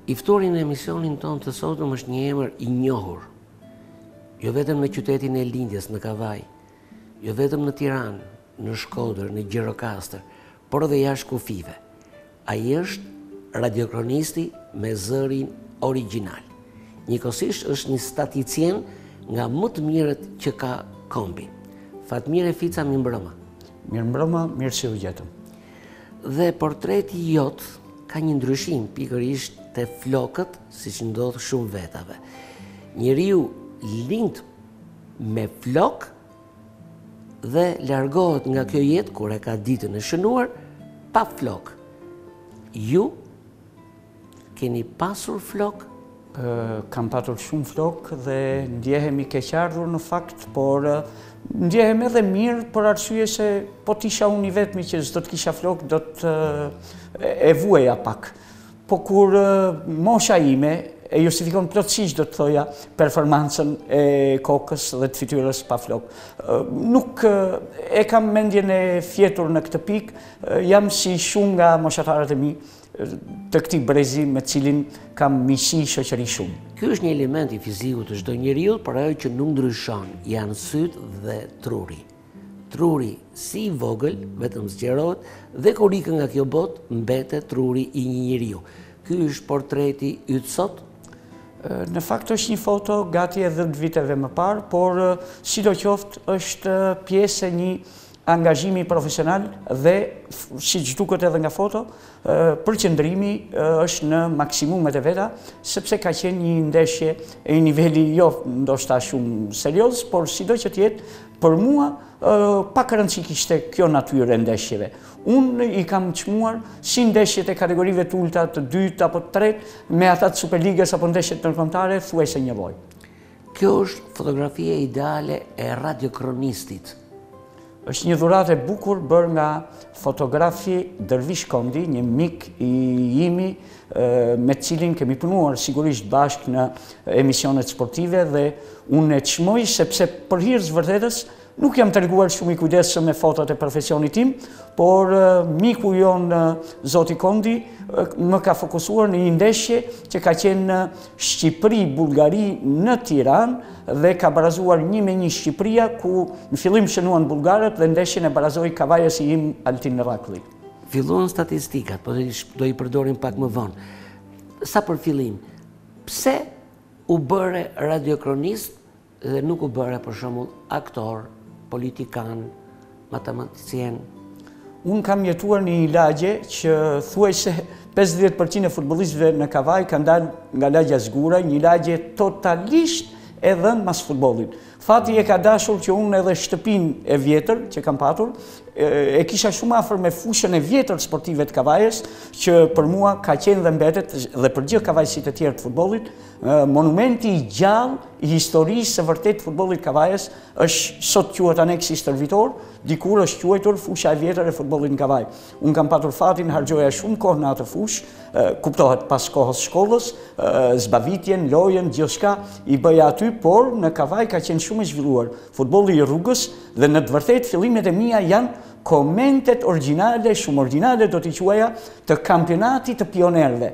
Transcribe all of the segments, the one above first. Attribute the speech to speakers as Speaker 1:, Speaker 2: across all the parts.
Speaker 1: I ftuari në emisionin tonë të sotëm është një emër i njohur, jo vetëm në qytetin e lindjes në Kavaj, jo vetëm në Tiranë, në Shkodër, në Gjirokastër, por edhe jashtë kufive. Ai është radiokranisti me zërin origjinal. Njëkohësisht është një staticien nga më të mirët që ka kombi. Fatmir Efica, mirëmbrëma.
Speaker 2: Mirëmbrëma, mirë se u gjetëm.
Speaker 1: Dhe portreti jot ka një ndryshim pikërisht te flokët, siç ndodh shumë vetave. Njeriu lind me flok dhe largohet nga kjo jetë kur e ka ditën e shënuar pa flok. Ju keni pasur flok?
Speaker 2: Kam patur shumë flok dhe ndjehemi keqardhur në fakt, por ndjehem edhe mirë për arsye se po t'isha unë i vetmi që s'do të kisha flok, do të e vueja pak. Po kur mosha ime e justifikon plotësisht, do të thoja, performancën e kokës dhe të fytyrës pa flok. Nuk e kam mendjen e fjetur në këtë pikë, jam si shumë nga moshatarët e mi të këtij brezi me cilin kam miqësi shoqëri shumë.
Speaker 1: Ky është një element i fizikut të çdo njeriu, por ajo që nuk ndryshon janë syt dhe truri. Truri si i vogël, vetëm zgjerohet, dhe kur ikën nga kjo botë, mbetet truri i një njeriu. Ky është portreti yt sot?
Speaker 2: Në fakt është një foto gati e 10 viteve më parë, por sidoqoftë është pjesë e një angazhimi profesional dhe, siç duket edhe nga foto, përqendrimi është në maksimumet e veta, sepse ka qenë një ndeshje e një niveli jo ndoshta shumë serioz, por sido që të jetë, për mua pak rëndësi kishte kjo natyrë e ndeshjeve. Unë i kam çmuar si ndeshjet e kategorive të ulta, të dytë apo të tretë, me ata të Superligës apo ndeshjet ndërkombëtare, thuajse njëvoj.
Speaker 1: Kjo është fotografia ideale e radiokronistit.
Speaker 2: Është një dhuratë e bukur bërë nga fotografi Dervish Kondi, një mik i imi me cilin kemi punuar sigurisht bashkë në emisionet sportive dhe unë e çmoj sepse për hir të vërtetës nuk jam treguar shumë i kujdesshëm me fotot e profesionit tim, por miku jon Zoti Kondi më ka fokusuar në një ndeshje që ka qenë në Shqipëri-Bullgari në Tiranë dhe ka barazuar 1-1 Shqipëria, ku në fillim shënuan bullgarët dhe ndeshjen e barazoi kavajësi im Altin Rakulli.
Speaker 1: Filluan statistikat, po do i përdorim pak më vonë. Sa për fillim, pse u bëre radiokronist dhe nuk u bëre për shembull aktor, politikan, matematicien?
Speaker 2: Unë kam jetuar një lagje që thuajse 50% e futbollistëve në Kavaj kanë dalë nga lagja Zguraj, një lagje totalisht e dhënë mas futbollit. Fati e ka dashur që unë edhe shtëpinë e vjetër që kam patur, e kisha shumë afër me fushën e vjetër sportive të Kavajës, që për mua ka qenë dhe mbetet, dhe për gjithë kavajësit e tjerë të futbollit, monumenti i gjallë i historisë së vërtet futbollit Kavajës është sot quhet aneksi stërvitor, dikur është quajtur fusha e vjetër e futbollit në Kavaj. Unë kam patur fatin, harxhoja shumë kohë në atë fushë, kuptohet pas kohës shkollës, zbavitjen, lojën, gjithçka i bëja aty, por në Kavaj ka qenë shumë i zhvilluar futbolli i rrugës dhe në të vërtetë fillimet e mia janë komentet origjinale, shumë origjinale do t'i quaja, të kampionatit të pionerëve,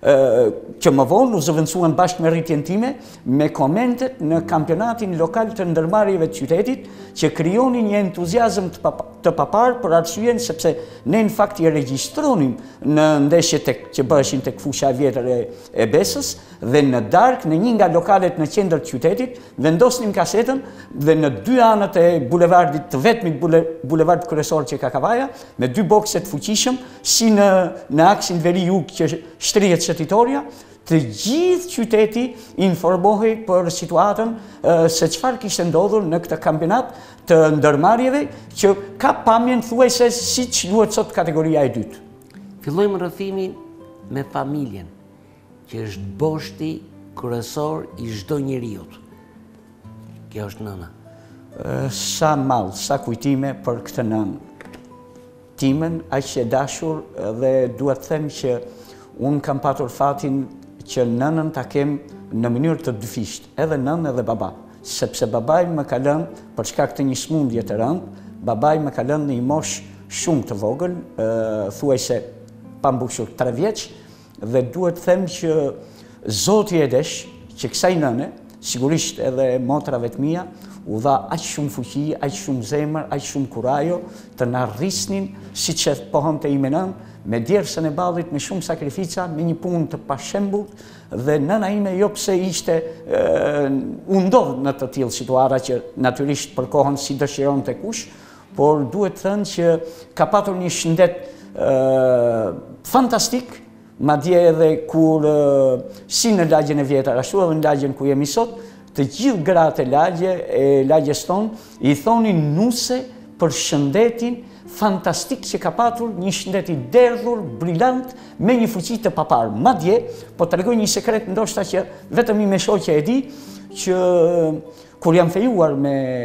Speaker 2: që më vonë u zëvendësuan bashkë me rritjen time me komentet në kampionatin lokal të ndërmarrjeve të qytetit, që krijonin një entuziazëm të papar për arsyen sepse ne në fakt i regjistronim në ndeshjet që bëheshin tek fusha e vjetër e Besës dhe në darkë në një nga lokalet në qendër të qytetit vendosnim kasetën dhe në dy anët e bulevardit të vetmit bulevard kryesor që ka Kavaja, me dy bokse të fuqishëm, si në aksin veri-jug që shtrihet shëtitoria, të gjithë qyteti informohej për situatën se çfarë kishte ndodhur në këtë kampionat të ndërmarrjeve që ka pamjen thuajse siç luhet sot kategoria e dytë.
Speaker 1: Fillojmë rrëfimin me familjen, që është boshti kryesor i çdo njeriu. Kjo është nëna.
Speaker 2: Sa mall, sa kujtime për këtë nënë. Timën aq e dashur dhe duhet të them që unë kam patur fatin që nënën ta kem në mënyrë të dyfisht, edhe nënë edhe baba, sepse babai më ka lënë për shkak të një smundje të rëndë, babai më ka lënë në një moshë shumë të vogël, thuajse pa mbushur 3 vjeç, dhe duhet them që Zoti e desh që kësaj nëne, sigurisht edhe motrave të mia, u dha aq shumë fuqi, aq shumë zemër, aq shumë kurajo të na rrisnin siç e pohonte ime nën, me djersën e ballit, me shumë sakrifica, me një punë të pashembullt, dhe nëna ime jo pse ishte u ndodh në të tillë situata që natyrisht për kohën si dëshironte kush, por duhet thënë që ka patur një shëndet fantastik, madje edhe kur si në lagjen e vjetër, ashtu edhe në lagjen ku jemi sot, të gjithë gratë e lagjes tonë i thonin nuse për shëndetin fantastik që ka patur, një shëndet i derdhur, brillant, me një fuqi të papar. Madje, po të regoj një sekret ndoshta që vetëm i me shoqe e di, që kur jam fejuar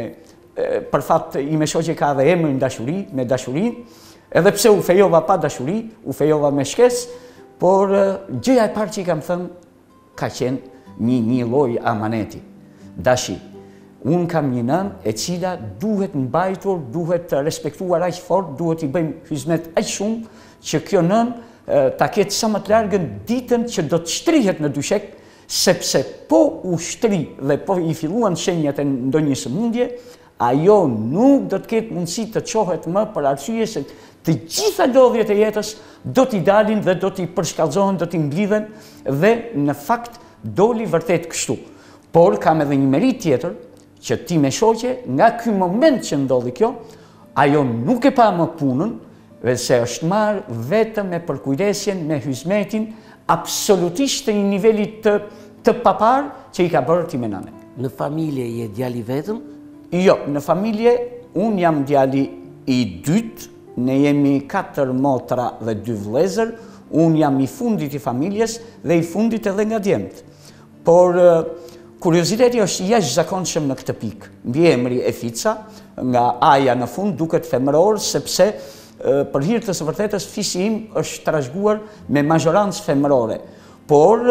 Speaker 2: për fat i me shoqe ka dhe emrin dashuri, me dashuri, edhe pse u fejova pa dashuri, u fejova me shkes, por gjëja e parë që i kam thënë ka qenë një lloj amaneti. Dashi, unë kam një nënë e cila duhet mbajtur, duhet të respektuar aq fort, duhet i bëjmë hizmet aq shumë që kjo nënë ta ketë sa më të largën ditën që do të shtrihet në dyshek, sepse po u shtri dhe po i filluan shenjat e ndonjë sëmundje, ajo nuk do të ketë mundësi të çohet më për arsye se të gjitha lodhjet e jetës do t'i dalin dhe do t'i përshkallëzohen, do t'i mblidhen dhe në fakt doli vërtet kështu. Por kam edhe një merit tjetër që ti me shoqe, nga ky moment që ndodhi kjo, ajo nuk e pa më punën, dhe se është marrë vetëm me përkujdesjen, me hizmetin, absolutisht të një niveli të papar që i ka bërë ti me nane.
Speaker 1: Në familje je djali vetëm?
Speaker 2: Jo, në familje unë jam djali i dytë, ne jemi 4 motra dhe 2 vëllezër, unë jam i fundit i familjes dhe i fundit edhe nga djemtë. Por kurioziteti është jashtëzakonshëm në këtë pikë. Mbiemri Efica, nga aja në fund, duket femëror, sepse për hir të së vërtetës fisi im është trashëguar me mazhorancë femërore. Por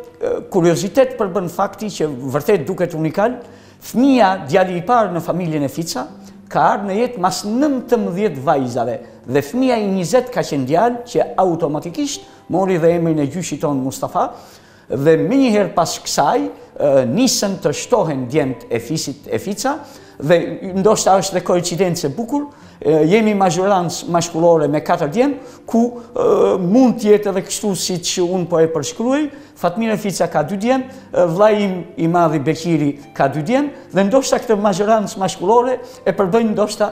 Speaker 2: kuriozitet përbën fakti që vërtet duket unikal, fëmia djali i parë në familjen Efica ka ardhur në jetë mas 19 vajzave dhe fëmia i 20 ka qenë djalë që automatikisht mori dhe emrin e gjyshit tonë Mustafa, dhe menjëherë pas kësaj nisën të shtohen djemt e fisit Efica dhe ndoshta është dhe koincidencë e bukur, jemi mazhorancë mashkullore me 4 djem, ku mund të jetë edhe kështu siç unë po e përshkruaj. Fatmir Efica ka 2 djem, vllai im i madhi Bekiri ka 2 djem, dhe ndoshta këtë mazhorancë mashkullore e përbëjnë ndoshta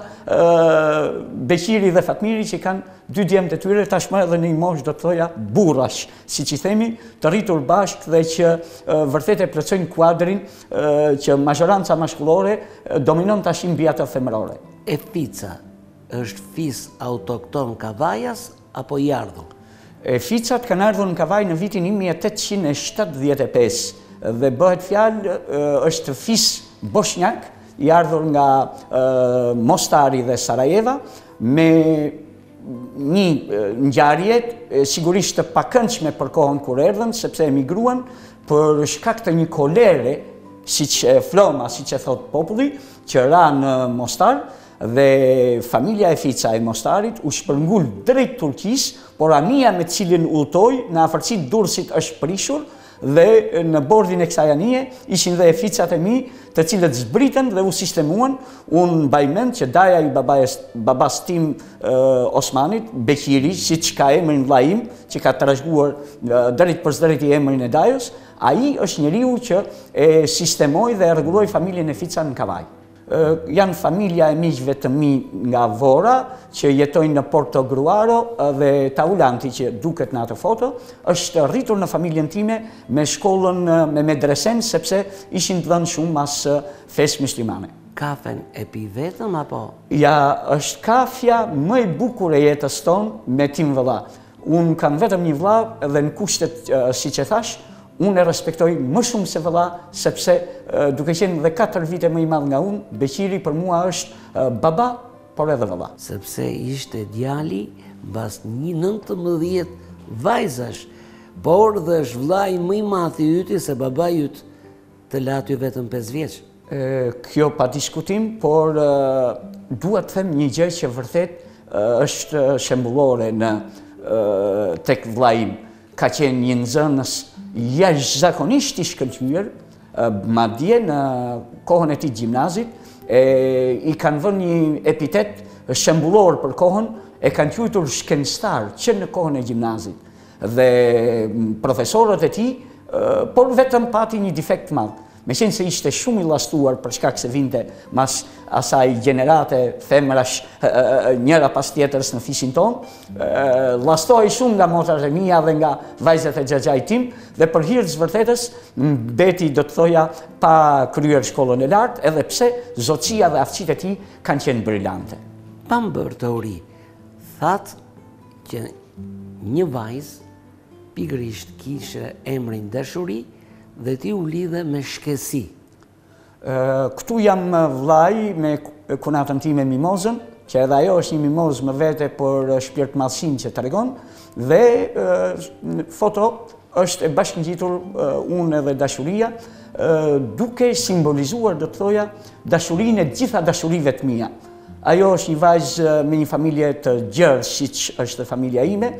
Speaker 2: Bekiri dhe Fatmiri që kanë 2 djemt e tyre, tashmë edhe në një moshë do të thoja burrash, siç i themi, të rritur bashkë dhe që vërtet e plotësojnë kuadrin që mazhoranca mashkullore dominon tash mbi atë femërore.
Speaker 1: Efica është fis autokton kavajas apo i ardhur?
Speaker 2: Eficat kanë ardhur në Kavaj në vitin 1875 dhe bëhet fjalë është fis bosnjak, i ardhur nga Mostari dhe Sarajeva, me një ngjarje sigurisht të pakëndshme për kohën kur erdhën, sepse emigruan për shkak të një kolere, siç e floma, siç e thot populli, që ra në Mostar, dhe familja Efica e Mostarit u shpërngul drejt Turqisë, por anija me cilin udhtoi në afërsitë Durrësit është prishur dhe në bordin e kësaj anije ishin dhe Eficat e mi, të cilët zbritën dhe u sistemuan. Unë mbaj mend që daja i babas tim Osmanit, Bekiri, siç ka emrin vllai im, që ka trashëguar drejt për drejt i emrin e dajës, ai është njeriu që e sistemoi dhe e rregulloi familjen Efica në Kavaj. Janë familja e miqve të mi nga Vora, që jetojnë në Portogruaro, dhe Taulanti që duket në atë foto, është rritur në familjen time me shkollën me medresen, sepse ishin të dhënë shumë mas fesë muslimane.
Speaker 1: Kafen e pi vetëm apo?
Speaker 2: Ja, është kafja më e bukur e jetës tonë me tim vëlla. Unë kam vetëm një vëlla dhe në kushtet, siç e thash, unë e respektoj më shumë se vëlla, sepse duke qenë dhe 4 vite më i madh nga unë, Bekiri për mua është baba, por edhe vëlla.
Speaker 1: Sepse ishte djali mbas 19 vajzash, por dhe është vllai më i madh i yti se baba yt të lati vetëm 5 vjeç.
Speaker 2: Kjo pa diskutim, por dua të them një gjë që vërtet është shembullore tek vllai im. ka qenë një nxënës jashtëzakonisht i shkëlqyer, madje në kohën e tij gjimnazit, i kanë vënë një epitet shembullor për kohën, e kanë quajtur shkencëtar që në kohën e gjimnazit. Dhe profesorët e tij, por vetëm pati një defekt madh. Meqenëse se ishte shumë i llastuar për shkak se vinte mas asaj gjenerate femrash njëra pas tjetrës në fishin tonë, llastohej shumë nga motrat e mia dhe nga vajzat e xhaxhait tim, dhe për hir të vërtetës mbeti, do të thoja, pa kryer shkollën e lartë, edhe pse zotësia dhe aftësitë e tij kanë qenë brillante.
Speaker 1: Pa më bërë teori, thatë që një vajzë pikërisht kishte emrin dashuri dhe ti u lidhe me shkësi.
Speaker 2: Këtu jam vllai me kunatën time Mimozën, që edhe ajo është një mimozë më vete për shpirtmallësinë që tregon, dhe foto është e bashkëngjitur unë edhe dashuria, duke simbolizuar, do të thoja, dashurinë e gjitha dashurive të mia. Ajo është një vajzë me një familje të gjerë, siç është familja ime,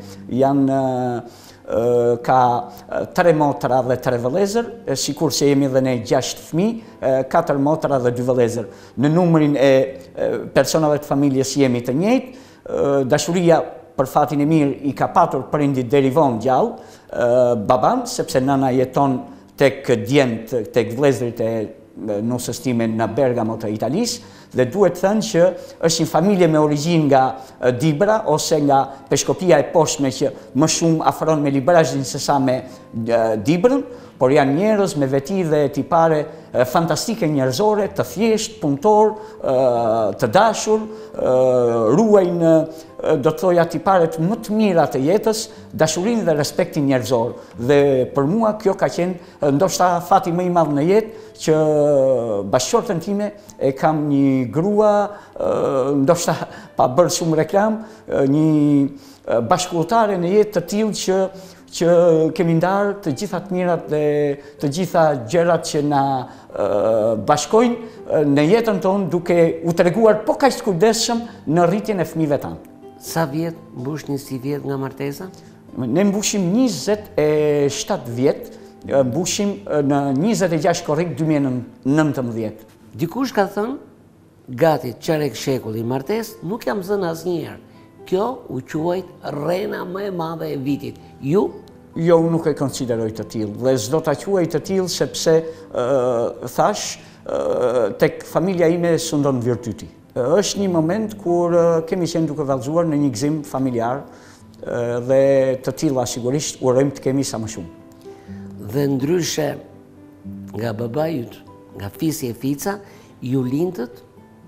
Speaker 2: ka 3 motra dhe 3 vëllezër, sikur se jemi dhe ne 6 fëmijë, 4 motra dhe 2 vëllezër. Në numrin e personave të familjes jemi të njëjtë. Dashuria, për fatin e mirë, i ka patur prindit deri vonë gjallë, baban, sepse nëna jeton tek djent, tek vëllezërit e nusës time në Bergamo të Italisë, dhe duhet thënë që është një familje me origjinë nga Dibra ose nga Peshkopia e poshtme, që më shumë afron me Librazhin se sa me Dibrën, por janë njerëz me veti dhe tipare fantastike njerëzore, të thjesht, punëtor, të dashur, ruajnë, do të thoja, tiparet më të mira të jetës, dashurinë dhe respektin njerëzor. Dhe për mua kjo ka qenë ndoshta fati më i madh në jetë, që bashkëshortën time e kam një grua, ndoshta pa bërë shumë reklam, një bashkëpunëtare në jetë të tillë që kemi ndarë të gjitha të mirat dhe të gjitha gjërat që na bashkojnë në jetën tonë, duke u treguar po kaq të kujdesshëm në rritjen e fëmijëve tanë.
Speaker 1: Sa vjet mbushni, si vjet nga martesa?
Speaker 2: Ne mbushim 27 vjet, mbushim në 26 korrik 2019.
Speaker 1: Dikush ka thënë, gati qarek shekulli martes, nuk jam zënë asnjëherë. Kjo u quajt rrena më e madhe e vitit. Ju?
Speaker 2: Jo, unë nuk e konsideroj të tillë, dhe s'do ta quaj të tillë sepse thash tek familja ime sundon virtyti. Është një moment kur kemi qenë duke vallëzuar në një gëzim familjar, dhe të tilla sigurisht urojmë të kemi sa më shumë.
Speaker 1: Dhe ndryshe nga babajut, nga fisi Efica, ju lindët?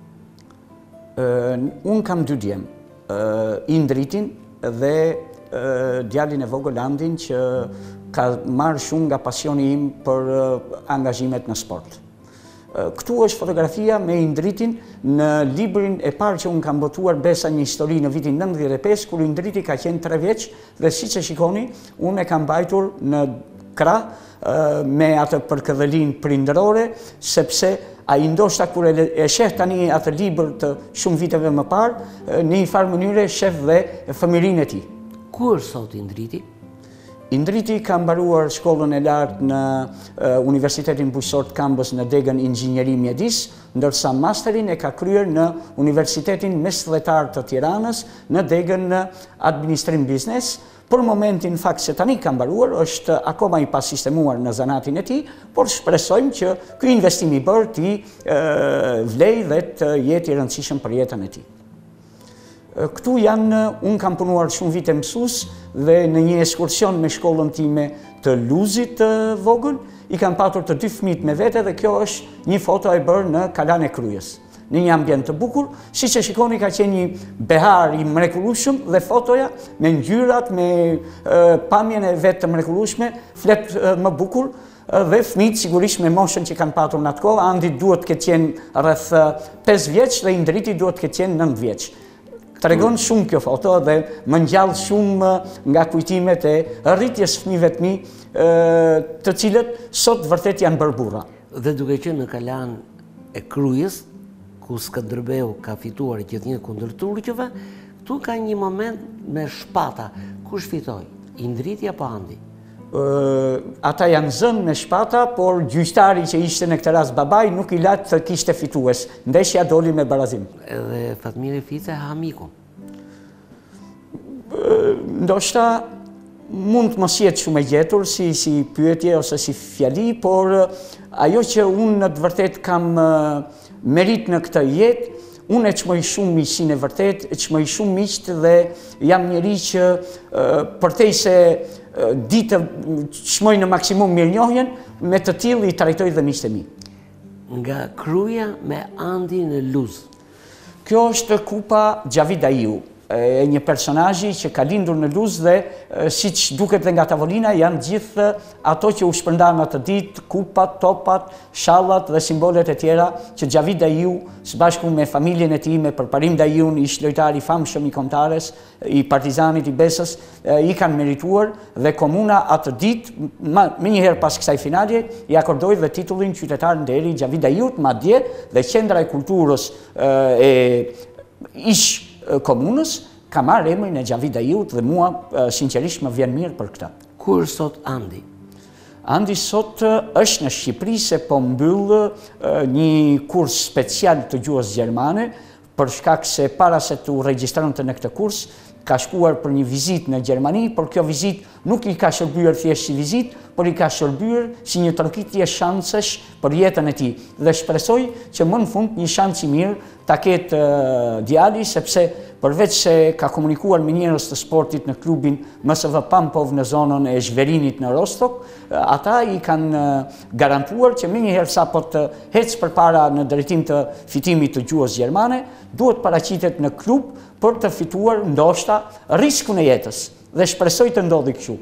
Speaker 2: Unë kam 2 djem, Indritin dhe djalin e vogël Andin, që ka marrë shumë nga pasioni im për angazhimet në sport. Këtu është fotografia me Indritin në librin e parë që unë kam botuar, Besa një histori, në vitin 95, kur Indriti ka qenë 3 vjeç, dhe siç e shikoni, unë e kam mbajtur në krah me atë përkëdhelin prindërore, sepse ai ndoshta kur e sheh tani atë libër të shumë viteve më parë, në një farë mënyre sheh dhe fëmirinë e tij.
Speaker 1: Ku është sot Indriti?
Speaker 2: Indriti ka mbaruar shkollën e lartë në Universitetin Bujqësor të Kambës në degën inxhinieri mjedis, ndërsa masterin e ka kryer në Universitetin Mesdhetar të Tiranës në degën administrim biznes. Për momentin, fakt se tani ka mbaruar, është akoma i pasistemuar në zanatin e tij, por shpresojmë që ky investim i bërë t'i vlej dhe të jetë i rëndësishëm për jetën e tij. Këtu unë kam punuar shumë vite mësues, dhe në një ekskursion me shkollën time të Luzit të vogël, i kam patur të 2 fëmijët me vete, dhe kjo është një foto e bërë në Kalan e Kryes, në një ambient të bukur. Siç e shikoni, ka qenë një behar i mrekullueshëm, dhe fotoja me ngjyrat, me pamjen e vet të mrekullueshme, flet më bukur. Dhe fëmijët sigurisht me moshën që kanë patur në atë kohë, Andi duhet të ketë qenë rreth 5 vjeç dhe Indriti duhet të ketë qenë 9 vjeç. Tregon shumë kjo foto dhe më ngjall shumë nga kujtimet e rritjes fëmijëve të mi, të cilët sot vërtet janë bërë burra.
Speaker 1: Dhe duke qenë në Kalan e Kryes, ku Skënderbeu ka fituar gjithnjë kundër turqëve, këtu ka një moment me shpata. Kush fitoi? I ndriti apo handi?
Speaker 2: Ata janë zënë me shpata, por gjyqtari që ishte në këtë rast babaj nuk i latë të kishte fitues. Ndeshja doli me barazim.
Speaker 1: Edhe Fatmir Efica ha mikun.
Speaker 2: Ndoshta mund të mos jetë shumë e gjetur si pyetje ose si fjali, por ajo që unë në të vërtet kam merit në këtë jetë, unë e qmoj shumë miqësin e vërtet, e qmoj shumë miqët dhe jam njeri që përtej se ditë qmoj në maksimum mirënjohjen, me të tillë i trajtoj dhe miqët e mi.
Speaker 1: Nga Kruja me Andi në Luz.
Speaker 2: Kjo është kupa Xhavi Daiu, e një personazhi që ka lindur në Luz dhe siç duket dhe nga tavolina janë gjithë ato që u shpërndan atë ditë, kupat, topat, shallat dhe simbolet e tjera që Xhavi Daiu së bashku me familjen e tij, me përparim Daiun, ish lojtar i famshëm i Kombëtares, i Partizanit, i Besës, i kanë merituar dhe komuna atë ditë, me njëherë pas kësaj finalje, i akordoi dhe titullin qytetar nderi Xhavi Daiut, madje dhe qendra e kulturës e ish komunës ka marrë emrin e Xhavi Daiut dhe mua sinqerisht më vjen mirë për këtë.
Speaker 1: Kur sot Andi?
Speaker 2: Andi sot është në Shqipëri se po mbyll një kurs special të gjuhës gjermane, për shkak se para se të u regjistronte në këtë kurs, ka shkuar për një vizitë në Gjermani, por kjo vizitë nuk i ka shërbyer thjesht si vizitë, por i ka shërbyer si një trokitje shansesh për jetën e tij. Dhe shpresoj që më në fund një shans i mirë ta ketë djali, sepse përveç se ka komunikuar me njerëz të sportit në klubin MSV Pampov në zonën e Zhverinit në Rostok, ata i kanë garantuar që menjëherë sa po të ecë përpara në drejtim të fitimit të gjuhës gjermane, duhet paraqitet në klub për të fituar ndoshta riskun e jetës dhe shpresoj të ndodhi kështu.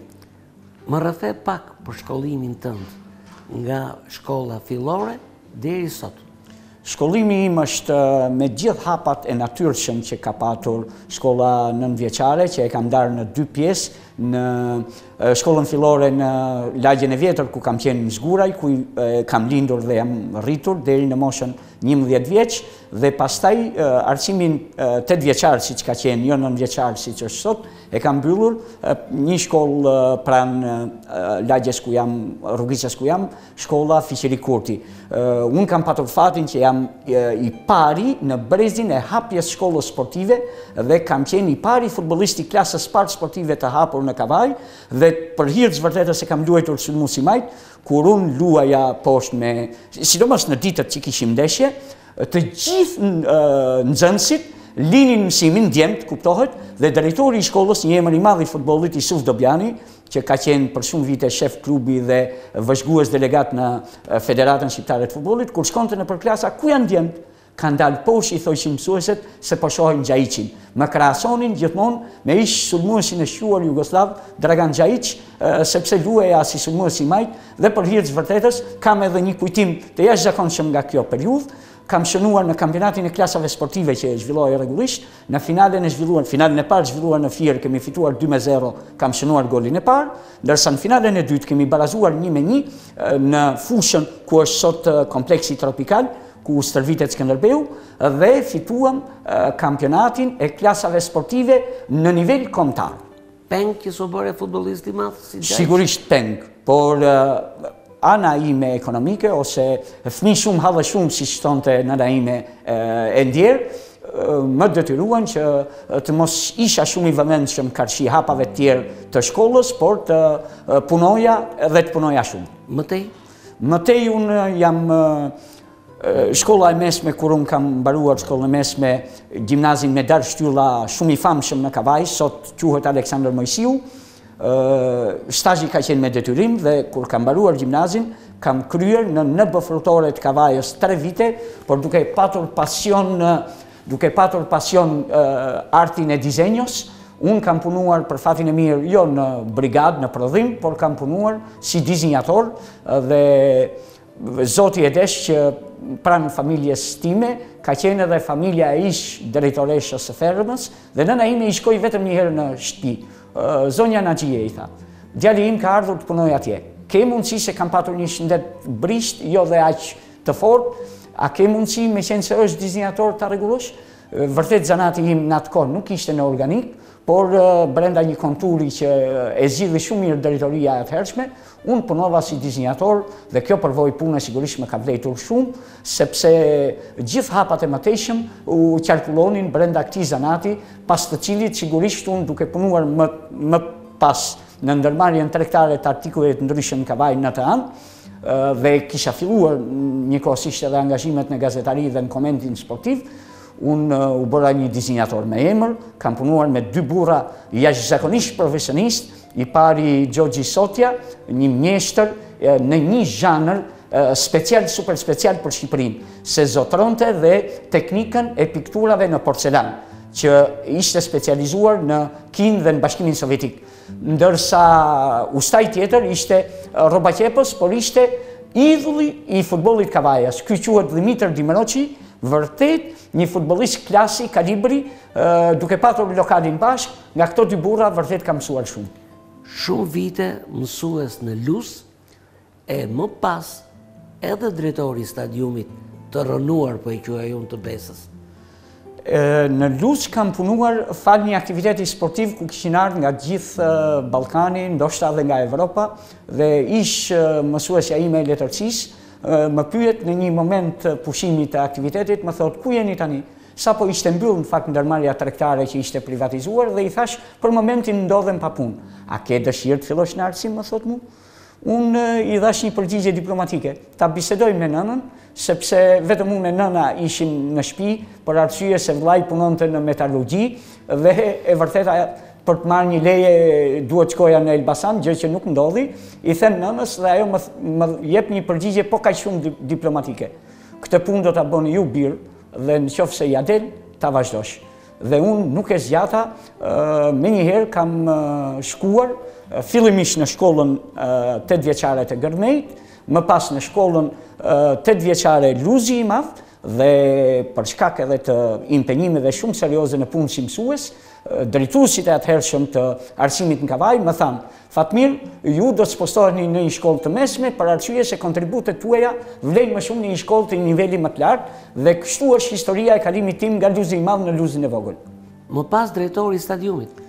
Speaker 1: Më rrëfe pak për shkollimin tënd nga shkolla fillore deri sot.
Speaker 2: Shkollimi im është me gjithë hapat e natyrshëm që ka patur shkolla nënvjeçare, që e kam ndarë në 2 pjesë, në shkollën fillore në lagjen e vjetër ku kam qenë në Zguraj, ku kam lindur dhe jam rritur deri në moshën 11 vjeç, dhe pastaj arsimin 8 vjeçar siç ka qenë, jo 9 vjeçar siç është sot, e kam mbyllur një shkollë pranë lagjes ku jam, rrugicës ku jam, shkolla Fiqeri Kurti. Unë kam patur fatin që jam i pari në brezin e hapjes shkollës sportive dhe kam qenë i pari futbollisti klasës parë sportive të hapur në Kavaj, dhe për hir të vërtetës se kam luajtur sulmues i majt, kur unë luaja poshtë me, sidomos në ditët që kishim ndeshje, të gjithë nxënësit linin mësimin, djemt, kuptohet, dhe drejtori i shkollës, një emër i madh i futbollit, Isuf Dobjani, që ka qenë për shumë vite shef klubi dhe vëzhgues delegat në Federatën Shqiptare të Futbollit, kur shkonte në përklasa, ku janë djemt? Kanë dalë poshtë, i thoshin mësuesit se po shohin Gjajiçin. Më krahasonin gjithmonë me ish sulmuesin e shquar Jugoslav, Dragan Gjajiç, sepse luaja si sulmues i majt, dhe për hir të vërtetës kam edhe një kujtim të jashtëzakonshëm nga kjo periudhë. Kam shënuar në kampionatin e klasave sportive që e zhvillohej rregullisht, në finalen e parë zhvilluar në Fier, kemi fituar 2-0, kam shënuar golin e parë, ndërsa në finalen e dytë kemi barazuar 1-1 në fushën ku është sot kompleksi tropikal, ku stërvitet Skënderbeu, dhe fituam kampionatin e klasave sportive në nivel kombëtar.
Speaker 1: Peng që so bëre futbollist i madh si Gjajiç?
Speaker 2: Sigurisht peng, por ana ime ekonomike, ose fëmijë shumë hallë shumë, si thonte nëna ime e ndjerë, më detyruan që të mos isha shumë i vëmendshëm karshi hapave të tjerë të shkollës, por të punoja dhe të punoja shumë.
Speaker 1: Mëtej?
Speaker 2: Mëtej unë jam shkolla e mesme, kur unë kam mbaruar shkollën e mesme, gjimnazin me dar shtylla shumë i famshëm në Kavaj, sot quhet Aleksandër Mojsiu. Stazhi ka qenë me detyrim dhe kur kam mbaruar gjimnazin, kam kryer në NB Frutore të Kavajës 3 vite, por duke patur pasion artin e dizenjos, unë kam punuar për fatin e mirë jo në brigadë, në prodhim, por kam punuar si dizenjator, dhe Zoti e desh që pranë familjes time ka qenë edhe familja e ish drejtoreshës së fermës, dhe nëna ime i shkoi vetëm një herë në shtëpi. Zonja Naxhie i tha, djali im ka ardhur të punoj atje. Ke mundësi, se kam patur një shëndet brisht, jo dhe aq të fortë, a ke mundësi, me qenë se është dizenjator, ta rregullosh? Vërtet zanati im në atë kohë nuk ishte në organik, por brenda një konturi që e zgjidhi shumë mirë drejtoria e atëhershme, unë punova si dizinjator dhe kjo përvojë pune sigurisht më ka vlerësuar shumë, sepse gjithë hapat e mëtejshëm u qarkullonin brenda këtij zanati, pas të cilit sigurisht unë duke punuar më pas në ndërmarrjen tregtare të artikujve të ndryshëm në kavaj në të anë dhe kisha filluar njëkohësisht edhe angazhimet në gazetari dhe në komentin sportiv, unë u bëra një dizinjator me emër, kam punuar me 2 burra jashtëzakonisht profesionist, i pari Gjogji Sotja, një mjeshtër në një zhanër special, super special për Shqipërinë, se zotronte dhe teknikën e pikturave në porcelan, që ishte specializuar në Kinë dhe në Bashkimin Sovjetik. Ndërsa ustaj tjetër ishte Roba Qepës, por ishte idhulli i futbollit kavajas. Ky quhet Dimitër Dimeroçi, vërtet një futbollist klasi, kalibri, duke patur lokalin bashk, nga këto 2 burra vërtet ka mësuar shumë.
Speaker 1: Shumë vite mësues në Lus, e më pas edhe drejtori i stadiumit të rënuar, po e quaj unë, të Besës.
Speaker 2: Në Lus kam punuar fal një aktiviteti sportiv ku kishin ardhur nga gjithë Ballkani, ndoshta edhe nga Evropa, dhe ish mësuesja ime e letërcisë më pyet në një moment pushimi të aktivitetit, më thot, ku jeni tani? Sa po ishte mbyllur në fakt ndërmarrja tregtare që ishte privatizuar, dhe i thash për momentin ndodhem pa punë. A ke dëshirë të fillosh në arsim, më thot mu? Unë i dhash një përgjigje diplomatike. Ta bisedoj me nënën, sepse vetëm unë e nëna ishim në shtëpi, për arsye se vllai punonte në metalurgji dhe e vërteta për të marrë një leje duhet shkoja në Elbasan, gjë që nuk ndodhi. I them nënës dhe ajo më jep një përgjigje po kaq shumë diplomatike. Këtë punë do ta bëni ju birë dhe në qoftë se ja del, ta vazhdosh. Dhe unë nuk e zgjata, me njëherë kam shkuar, fillimisht në shkollën 8 vjeçare të Gërnejt, më pas në shkollën 8 vjeçare Luzi i Madh, dhe për shkak edhe të impenjimeve shumë serioze në punë si mësues, drejtuesit e atëhershëm të arsimit në kavaj më thanë, Fatmir, ju do të spostoheni në një shkollë të mesme për arsye se kontributet tuaja vlejnë më shumë në një shkollë të niveli më të lartë, dhe kështu është historia e kalimit tim nga Luzi i Madh në Luzin e vogël.
Speaker 1: Më pas drejtori i stadiumit.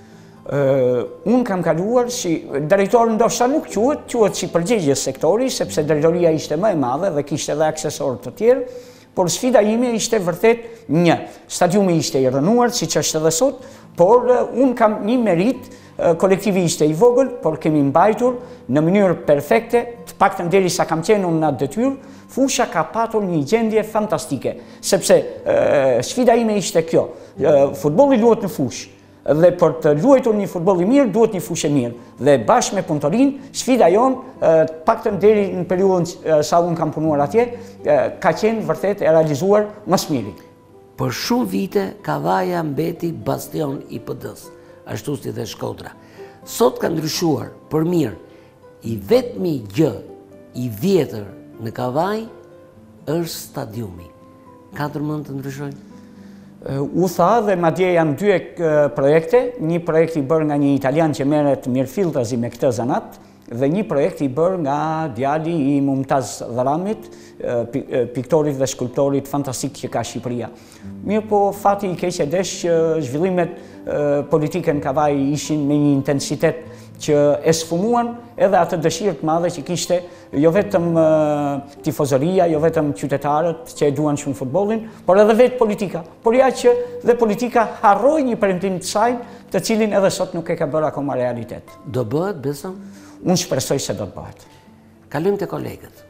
Speaker 2: Unë kam kaluar si drejtor, ndoshta nuk quhet si përgjegjës sektori, sepse drejtoria ishte më e madhe dhe kishte edhe aksesorë të tjerë, por sfida ime ishte vërtet një. Stadiumi ishte i rënuar, siç është edhe sot, por unë kam një merit, kolektivi ishte i vogël, por kemi mbajtur në mënyrë perfekte, të paktën derisa kam qenë unë në atë detyrë, fusha ka patur një gjendje fantastike, sepse sfida ime ishte kjo. Futbolli luhet në fushë, dhe për të luajtur një futboll i mirë duhet një fushë e mirë. Dhe bashkë me punëtorinë, sfida jonë, të paktën deri në periudhën sa unë kam punuar atje, ka qenë vërtet e realizuar më së miri.
Speaker 1: Për shumë vite, Kavaja mbeti bastion i PD-s, ashtu si dhe Shkodra. Sot ka ndryshuar për mirë. I vetmi gjë i vjetër në Kavaj është stadiumi. Ka ndërmend të ndryshojnë?
Speaker 2: U tha dhe madje janë 2 projekte, një projekt i bërë nga një italian që merret mirëfilltazi me këtë zanat, dhe një projekt i bërë nga djali i Mumtaz Dharamit, piktorit dhe skulptorit fantastik që ka Shqipëria. Mirë po, fati i keq e desh që zhvillimet politike në Kavaj ishin me një intensitet që e sfumuan edhe atë dëshirë të madhe që kishte jo vetëm tifozoria, jo vetëm qytetarët që e duan shumë futbollin, por edhe vetë politika. Por ja që dhe politika harroi një premtim të saj, të cilin edhe sot nuk e ka bërë akoma realitet.
Speaker 1: Do bëhet, besëm?
Speaker 2: Unë shpresoj se do të bëhet.
Speaker 1: Kalojmë te kolegët.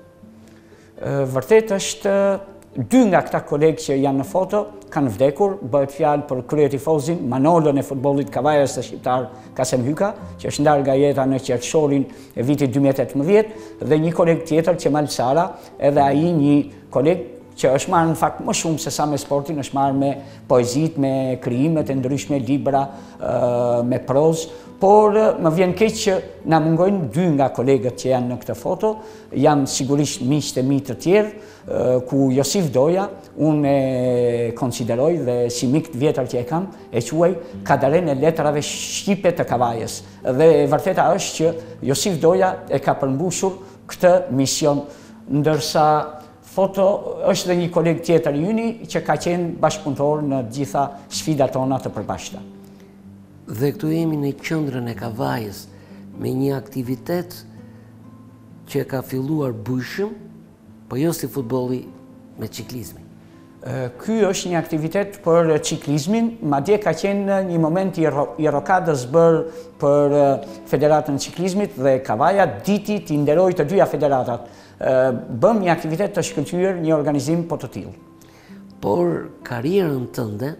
Speaker 2: Vërtet është 2 nga këta kolegë që janë në foto kanë vdekur, bëhet fjalë për kryetifozin, manolën e futbollit kavajës të shqiptar Kasem Hyka, që është ndarë nga jeta në qertshorin e vitit 2018, dhe një koleg tjetër Qemal Sara, edhe ai një koleg që është marrë në fakt më shumë se sa me sportin, është marrë me poezit, me krijimet e ndryshme, libra, me prozë, por më vjen keq që na mungojnë 2 nga kolegët që janë në këtë foto. Janë sigurisht miqtë e mi të tjerë, ku Josif Doja, unë e konsideroj dhe si mik të vjetër që e kam, e quaj kadaren e letrave shqipe të Kavajës. Dhe vërteta është që Josif Doja e ka përmbushur këtë mision, ndërsa foto është dhe një koleg tjetër i yni që ka qenë bashkëpunëtor në gjitha sfidat tona të përbashkëta.
Speaker 1: Dhe këtu jemi në qendrën e Kavajës me një aktivitet që ka filluar bujshëm, po jo si futbolli me ciklizmin.
Speaker 2: Ky është një aktivitet për ciklizmin, madje ka qenë një moment i rokadës bërë për Federatën e Ciklizmit dhe Kavaja diti t'i nderojë të dyja federatat. Bëm një aktivitet të shkëlqyer, një organizim po të tillë.
Speaker 1: Por karrierën tënde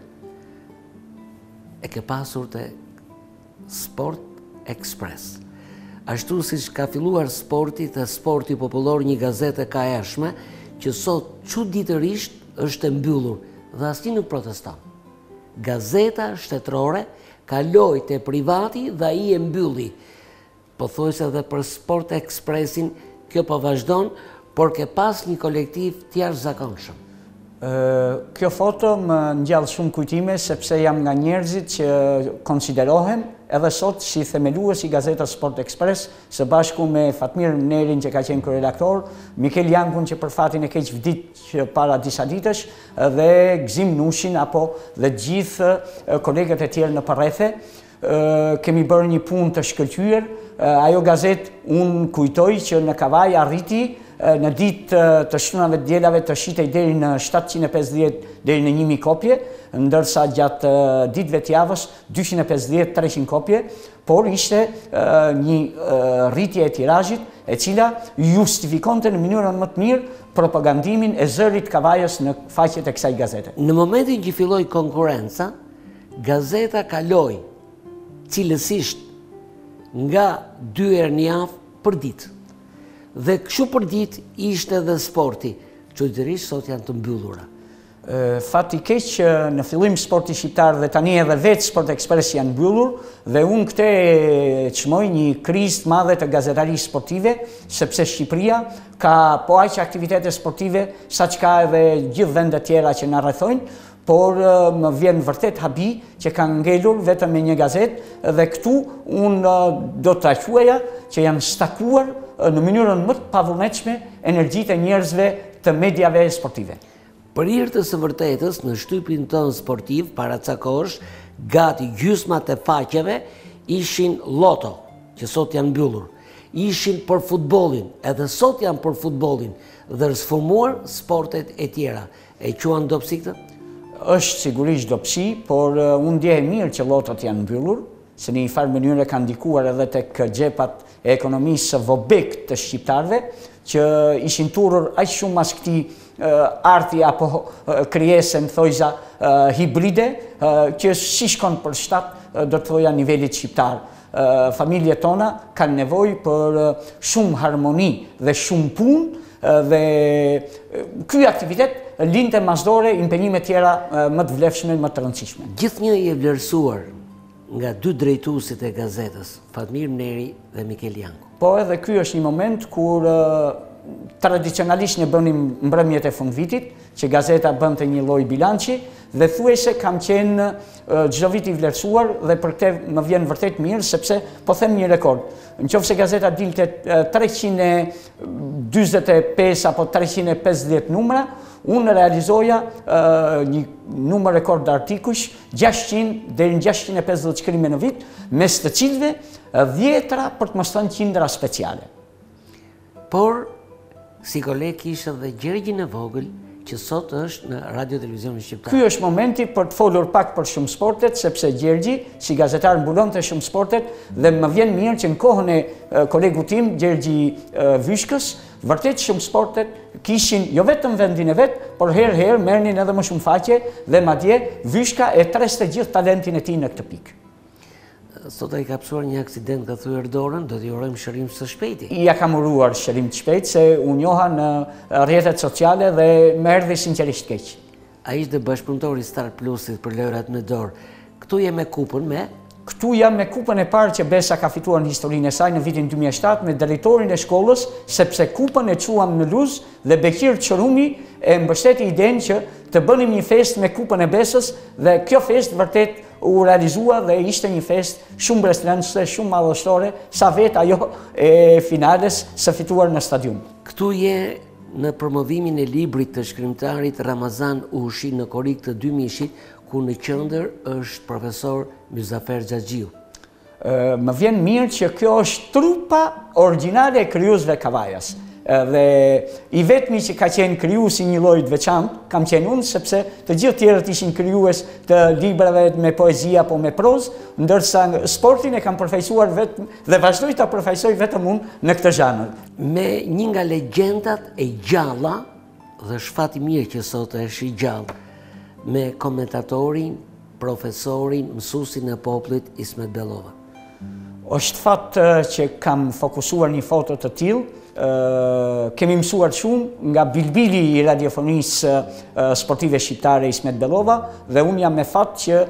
Speaker 1: e ke pasur te Sport Express. Ashtu siç ka filluar sporti te Sporti Popullor, një gazetë e kajashme që sot çuditërisht është e mbyllur dhe asnjë nuk proteston. Gazeta shtetërore kaloi te privati dhe ai e mbylli. Pothuajse edhe për Sport Expressin kjo po vazhdon, por ke pas një kolektiv të jashtëzakonshëm.
Speaker 2: Kjo foto më ngjall shumë kujtime sepse jam nga njerëzit që konsiderohem edhe sot si themelues i gazetës Sport Express, së bashku me Fatmir që ka qenë kryeredaktor, Mikel Jankun që për fatin e keq vdiq para disa ditësh dhe Gzim Nushin dhe gjithë kolegët e tjerë në përrethe. Kemi bërë një punë të shkëlqyer. Ajo gazetë unë kujtoj që në Kavaj arriti në ditë të shtunave të dielave të shitej deri në 750 deri në 1000 kopje, ndërsa gjatë ditëve të javës 250-300 kopje, por ishte një rritje e tirazhit e cila justifikonte në mënyrën më të mirë propagandimin e zërit Kavajës në faqet e kësaj gazete.
Speaker 1: Në momentin që filloi konkurrenca, gazeta kaloi cilësisht nga 2 herë në javë për ditë. Dhe kështu për ditë ishte edhe sporti, çuditërisht sot janë të mbyllura.
Speaker 2: Fati keq që në fillim sporti shqiptar dhe tani edhe vetë Sport Express janë mbyllur dhe unë këte çmoj një krizë të madhe të gazetarisë sportive, sepse Shqipëria ka po aq aktivitete sportive sa që ka edhe gjithë vendet tjera që na rrethojnë, por më vjen vërtet habi që kanë ngelur vetëm me një gazetë dhe këtu unë do të quaja që janë stakuar në mënyrën më të pavullnetshme energjitë e njerëzve të mediave sportive.
Speaker 1: Për hir të së vërtetës, në shtypin tonë sportiv, paracakosh, gati gjysmat e faqeve ishin loto, që sot janë mbyllur. Ishin për futbollin, edhe sot janë për futbollin, dhe sformuar sportet e tjera. E quan dopsi këtë?
Speaker 2: Është sigurisht dopsi, por unë ndjehem mirë që lotot janë mbyllur, se në një farë mënyrë kanë ndikuar edhe tek xhepat e ekonomisë së vobek të shqiptarëve, që ishin turur aq shumë as këtij arti apo krijesën thojza hibride, që si shkon për shtat, do të thoja nivelit shqiptar. Familjet tona kanë nevojë për shumë harmoni dhe shumë punë dhe ky aktivitet linte masdore impenjime tjera më të vlefshme, më të rëndësishme.
Speaker 1: Gjithnjë i e vlerësuar nga 2 drejtuesit e gazetës, Fatmir dhe Mikel Janku.
Speaker 2: Po edhe ky është një moment kur tradicionalisht ne bënim mbrëmjet e fundvitit, që gazeta bënte një lloj bilanci dhe thuajse kam qenë çdo vit i vlerësuar dhe për këtë më vjen vërtet mirë sepse po them një rekord. Nëse gazeta dilte 345 apo 350 numra, unë realizoja një numër rekord artikush, 600 deri në 650 shkrime në vit, mes të cilëve 10 për të mos thënë qindra speciale.
Speaker 1: Por si koleg kishte edhe Gjergjin e vogël, që sot është në Radio Televizionin Shqiptar.
Speaker 2: Ky është momenti për të folur pak për shumë sportet, sepse Gjergji, si gazetar, mbulonte shumë sportet dhe më vjen mirë që në kohën e kolegu tim, Gjergji Vyshkës, vërtet shumë sportet kishin jo vetëm vendin e vet, por herë merrnin edhe më shumë faqe dhe madje Vyshka e treste gjithë talentin e tij në këtë pikë.
Speaker 1: Sot ai ka pasur një aksident, ka thyer dorën, do t'i urojmë shërim së shpejti.
Speaker 2: Ja kam uruar shërim të shpejt se u njoha në rrjetet sociale dhe më erdhi sinqerisht keq.
Speaker 1: Ai ishte bashkëpunëtori Star Plusit për lojrat me dorë. Këtu jam me kupën me
Speaker 2: Këtu jam me kupën e parë që Besa ka fituar në historinë e saj në vitin 2007 me drejtorin e shkollës, sepse kupën e quam në luz dhe Bekir Çorumi e mbështeti idenë që të bënim një festë me kupën e Besës dhe kjo festë vërtet u realizua dhe ishte një festë shumë brezlëndëse, shumë madhështore, sa vetë ajo e finales së fituar në stadium.
Speaker 1: Këtu je në promovimin e librit të shkrimtarit Ramazan Ushi në korrik të 2000-shit, ku në qendër është profesor Myzafer Xhaxhiu.
Speaker 2: Më vjen mirë që kjo është trupa origjinale e krijuesve Kavajas. Dhe i vetmi që ka qenë krijuesi një lloj të veçantë, kam qenë unë, sepse të gjithë tjerët ishin krijues të librave me poezi apo me prozë, ndërsa sportin e kam përfaqësuar vetëm dhe vazhdoj ta përfaqësoj vetëm unë në këtë zhanër.
Speaker 1: Me një nga legjendat e gjalla, dhe është Fatmir që sot është i gjallë, me komentatorin, profesorin, mësuesin e popullit Ismet Bellova.
Speaker 2: Është fat që kam fokusuar një foto të tillë. Kemi mësuar shumë nga bilbili i radiofonisë sportive shqiptare Ismet Bellova dhe unë jam me fat që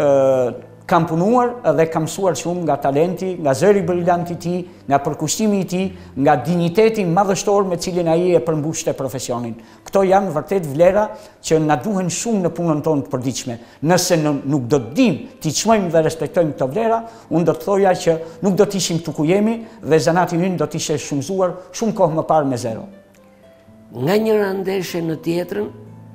Speaker 2: kam punuar dhe kam mësuar shumë nga talenti, nga zëri brillant i tij, nga përkushtimi i tij, nga dinjiteti madhështor me cilin ai e përmbushte profesionin. Këto janë vërtet vlera që na duhen shumë në punën tonë të përditshme. Nëse nuk do të dimë t'i çmojmë dhe respektojmë këto vlera, unë do të thoja që nuk do të ishim këtu ku jemi dhe zanati ynë do të ishte shumëzuar shumë kohë më parë me zero.
Speaker 1: Nga njëra ndeshje në tjetrën,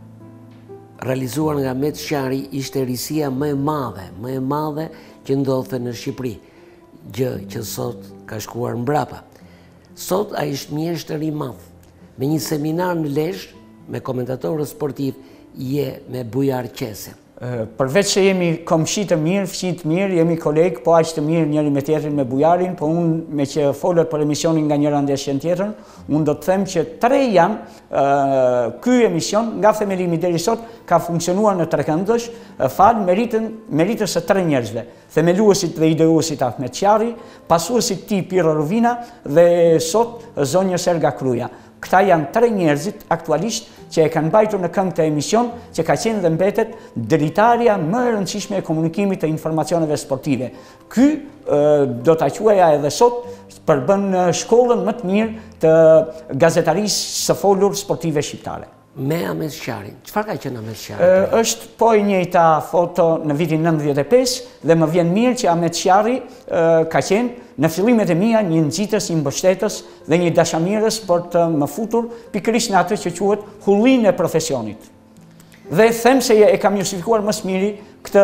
Speaker 1: realizuar nga Met Shqari, ishte risia më e madhe që ndodhte në Shqipëri, gjë që sot ka shkuar mbrapa. Sot ai është mjeshtër i madh, me një seminar në Lezhë, me komentatorë sportiv, je me Bujar Qese.
Speaker 2: Përveç që jemi komshi të mirë, fëqi të mirë, jemi kolegë, po aq të mirë njëri me tjetrin me Bujarin, po unë me që folët për emisionin nga njëra ndeshje në tjetrën, unë do të them që 3 janë ky emision, nga themelimi deri sot, ka funksionuar në 3 këndësh, fal meritës së 3 njerëzve, themeluesit dhe ideuesit Ahmet Qari, pasuesit ti Pirro Rrëvina dhe sot zonjës Erga Kruja. Këta janë 3 njerëzit aktualisht që e kanë mbajtur në këngë të emision, që ka qenë dhe mbetet dritarja më e rëndësishme e komunikimit të informacioneve sportive. Ky do ta quaja edhe sot përbën shkollën më të mirë të gazetarisë së folur sportive shqiptare.
Speaker 1: Me Ahmet Qari, çfarë ka qenë Ahmet Qari?
Speaker 2: Është po e njëjta foto në vitin 95 dhe më vjen mirë që Ahmet Qari ka qenë në fillimet e mia një nxitës, një mbështetës dhe një dashamirës për të më futur pikërisht në atë që quhet hullinë e profesionit. Dhe them se e kam justifikuar më së miri këtë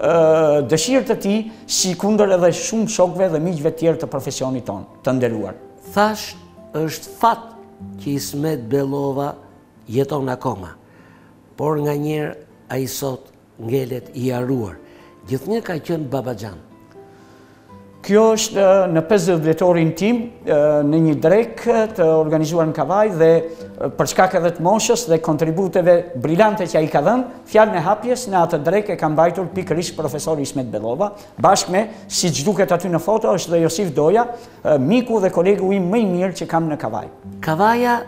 Speaker 2: dëshirë të tij si kundër edhe shumë shokëve dhe miqve të tjerë të profesionit tonë, të nderuar.
Speaker 1: Thash, është fat që Ismet Bellova jeton akoma, por nga njerë a i sot ngelet i arruar. Gjithnjë ka qenë babaxhan.
Speaker 2: Kjo është në 50 vjetorin tim në një drek të organizuar në Kavaj dhe për shkak edhe të moshës dhe kontributeve brillante që ai ka dhënë, fjalën e hapjes në atë drek e ka mbajtur pikërisht profesori Ismet Bellova, bashkë me, siç duket aty në foto, është dhe Josif Doja, miku dhe kolegu im më i mirë që kam në Kavaj.
Speaker 1: Kavaja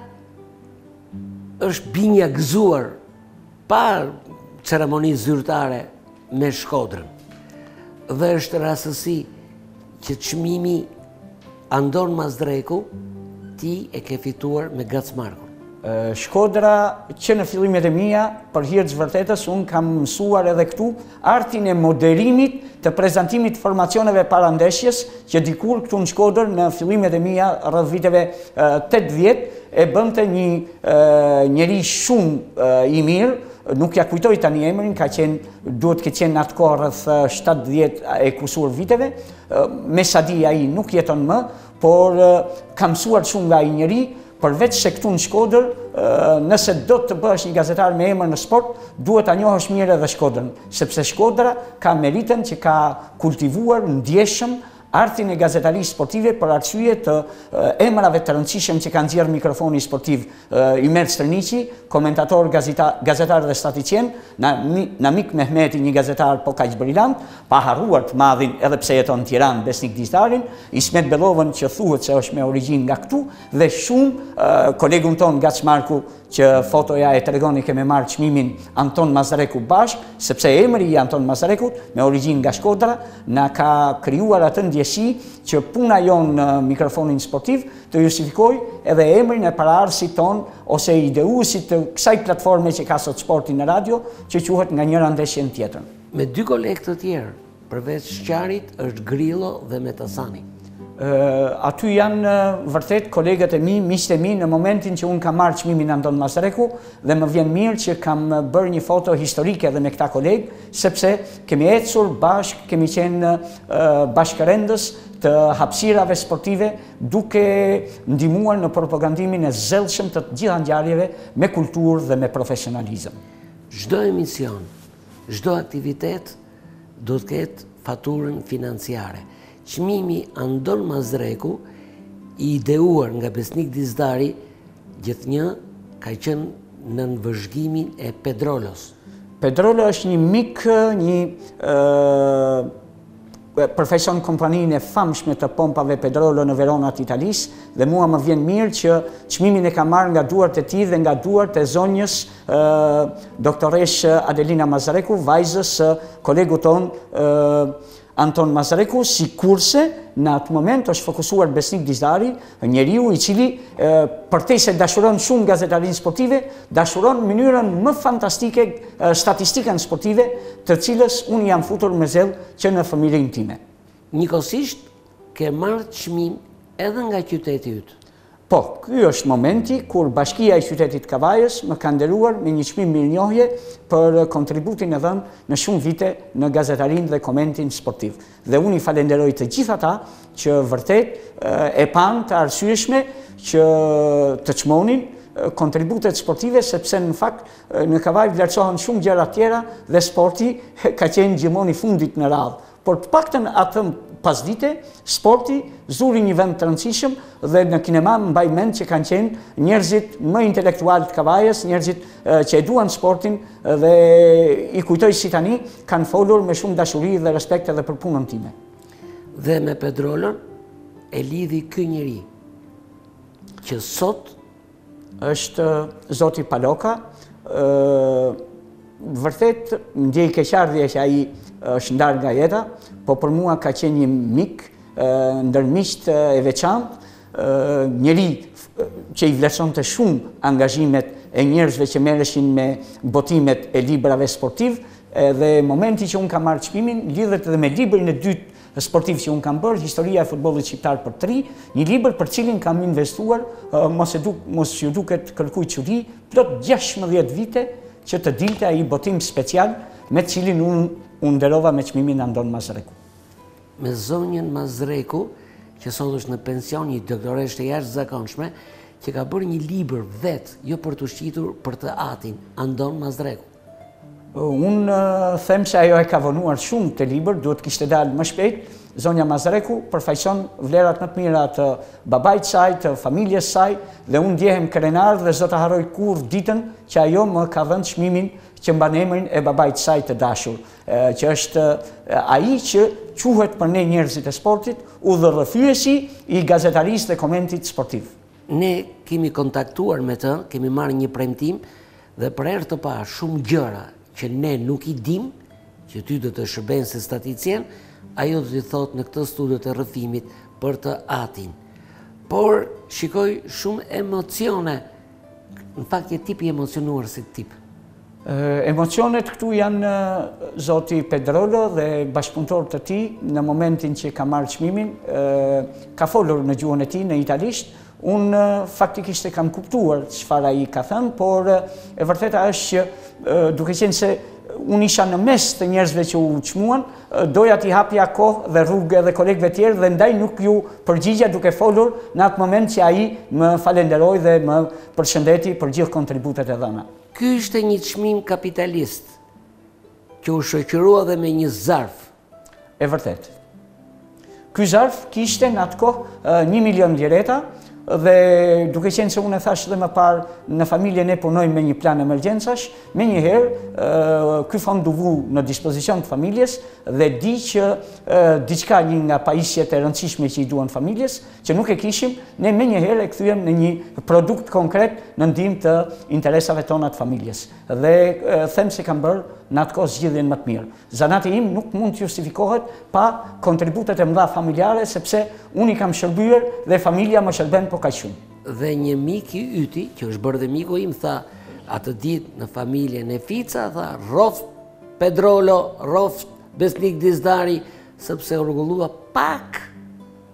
Speaker 1: është binja gëzuar pa ceremoni zyrtare me Shkodrën. Dhe është rastësi që çmimi Andon Mazdreku ti e ke fituar me Gacmarkun.
Speaker 2: Shkodra që në fillimet e mia, për hir të vërtetës, unë kam mësuar edhe këtu artin e moderimit të prezantimit të formacioneve para ndeshjes, që dikur këtu në Shkodër në fillimet e mia rreth viteve 80 e bënte një njeri shumë i mirë. Nuk ja kujtoj tani emrin, duhet të qenë atë kohë rreth 70 e kusur viteve, me sa di ai nuk jeton më, por kam mësuar shumë nga ai njeri, përveç se këtu në Shkodër, nëse do të bëhesh një gazetar me emër në sport, duhet ta njohësh mirë edhe Shkodrën, sepse Shkodra ka meritën që ka kultivuar ndjeshëm artin e gazetarisë sportive për arsye të emrave të rëndësishëm që kanë nxjerrë mikrofoni sportiv. Imer Strniqi, komentator, gazetar dhe staticien, Namik Mehmeti, një gazetar po kaq brillant, pa harruar të madhin edhe pse jeton në Tiranë, besnik digjitarin, Ismet Bellovën që thuhet se është me origjinë nga këtu dhe shumë kolegun ton Gacmarku që fotoja e tregon i keme marrë çmimin Anton Mazreku bashkë, sepse emri i Anton Mazrekut me origjinë nga Shkodra na ka krijuar atë ndjesi që puna jonë në mikrofonin sportiv të justifikoj edhe emrin e paraardhësit ton ose ideuesit të kësaj platforme që ka sot sportin në radio, që quhet nga njëra ndeshje në tjetrën.
Speaker 1: Me 2 kolegë të tjerë, përveç Shqarit, është Grillo dhe Metasani.
Speaker 2: Aty janë vërtet kolegët e mi, miqtë e mi, në momentin që unë kam marrë çmimin Andon Mazreku dhe më vjen mirë që kam bërë një foto historike edhe me këta kolegë, sepse kemi ecur bashkë, kemi qenë bashkërendës të hapësirave sportive duke ndihmuar në propagandimin e zellshëm të gjitha ngjarjeve me kulturë dhe me profesionalizëm.
Speaker 1: Çdo emision, çdo aktivitet do të ketë faturën financiare. Çmimi Andon Mazreku, i ideuar nga Besnik Dizdari, gjithnjë ka qenë në vëzhgimin e Pedrolos.
Speaker 2: Pedrolo është një mik, një përfaqëson kompaninë e famshme të pompave Pedrolo në Verona të Italisë dhe mua më vjen mirë që çmimin e ka marrë nga duart e tij dhe nga duart e zonjës doktoresh Adelina Mazreku, vajzës kolegu ton Anton Mazreku, si kurse në atë moment është fokusuar Besnik Dizdari, njeriu i cili përtej se dashuron shumë gazetarinë sportive, dashuron mënyrën më fantastike statistikën sportive, të cilës unë jam futur me zell që në familjen time.
Speaker 1: Njëkohësisht ke marrë çmim edhe nga qyteti yt.
Speaker 2: Po, ky është momenti kur Bashkia e Qytetit Kavajës më ka nderuar me një çmim mirënjohje për kontributin e dhënë në shumë vite në gazetarinë dhe komentin sportiv. Dhe unë i falenderoj të gjithë ata që vërtet e pan të arsyeshme që të çmonin kontributet sportive, sepse në fakt në Kavaj vlerësohen shumë gjëra tjera dhe sporti ka qenë gjithmonë i fundit në radhë. Por të paktën atë pasdite, sporti zuri një vend të rëndësishëm dhe në kinema mbaj mend që kanë qenë njerëzit më intelektual të Kavajës, njerëzit që e duan sportin dhe i kujtoj si tani kanë folur me shumë dashuri dhe respekt edhe për punën time.
Speaker 1: Dhe me Pedrolon e lidhi ky njeri që sot
Speaker 2: është Zoti Paloka, vërtet ndjej keqardhje që ai është ndarë nga jeta, po për mua ka qenë një mik, ndër miqtë e veçantë, njeri që i vlerësonte shumë angazhimet e njerëzve që merreshin me botimet e librave sportiv, dhe momenti që unë kam marrë çmimin lidhet edhe me librin e dytë sportiv që unë kam bërë, Historia e futbollit shqiptar për 3, një libër për cilin kam investuar, mos ju duket kërkuj çudi, plot 16 vite që të dilte ai botim special me cilin unë nderova me çmimin Andon Mazreku.
Speaker 1: Me zonjën Mazreku, që sot është në pension, një doktoresh të jashtëzakonshme, që ka bërë një libër vetë, jo për të shqitur për të atin, Andon Mazreku.
Speaker 2: Unë them se ajo e ka vonuar shumë të libër, duhet kishte dalë më shpejt. Zonja Mazreku përfaqëson vlerat më të mira të babait saj, të familjes saj, dhe unë ndjehem krenar dhe s'do ta harroj kurrë ditën që ajo më ka dhënë çmimin që mban emrin e babait saj të dashur, që është ai që quhet për ne njerëzit e sportit udhërrëfyesi i gazetarisë dhe komentit sportiv.
Speaker 1: Ne kemi kontaktuar me të, kemi marrë një premtim dhe për herë të parë shumë gjëra që ne nuk i dim, që ty do të shërben se staticien, ajo do t'i thot në këtë studio të Rrëfimit për të atin. Por shikoj shumë emocione, në fakt je tip i emocionuar si tip.
Speaker 2: Emocionet këtu janë Zoti Pedrolo dhe bashkëpunëtorët e tij në momentin që ka marrë çmimin, ka folur në gjuhën e tij në italisht. Unë faktikisht e kam kuptuar çfarë ai ka thënë, por e vërteta është që duke qenë se unë isha në mes të njerëzve që u çmuan, doja t'i hapja kohë dhe rrugë edhe kolegëve tjerë dhe ndaj nuk ju përgjigja duke folur në atë moment që ai më falenderoi dhe më përshëndeti për gjithë kontributet e dhëna.
Speaker 1: Ky ishte një çmim kapitalist që u shoqërua dhe me një zarf.
Speaker 2: E vërtet. Ky zarf kishte në atë kohë 1 milion lireta dhe duke qenë se unë e thash dhe më parë në familje ne punojmë me një plan emergjencash, me njëherë ky fond u vu në dispozicion të familjes dhe di që diçka një nga pajisjet e rëndësishme që i duan familjes, që nuk e kishim, ne me njëherë e kthyem në një produkt konkret në ndihmë të interesave tona të familjes. Dhe them se kam bërë në atë kohë zgjidhjen më të mirë. Zanati im nuk mund të justifikohet pa kontributet e mëdha familjare, sepse unë i kam shërbyer dhe familja më shërben po kaq shumë.
Speaker 1: Dhe një mik i yti, që është bërë dhe miku im, tha atë ditë në familjen Efica, tha rrof Pedrolo, rrof Besnik Dizdari, sepse u rregullua pak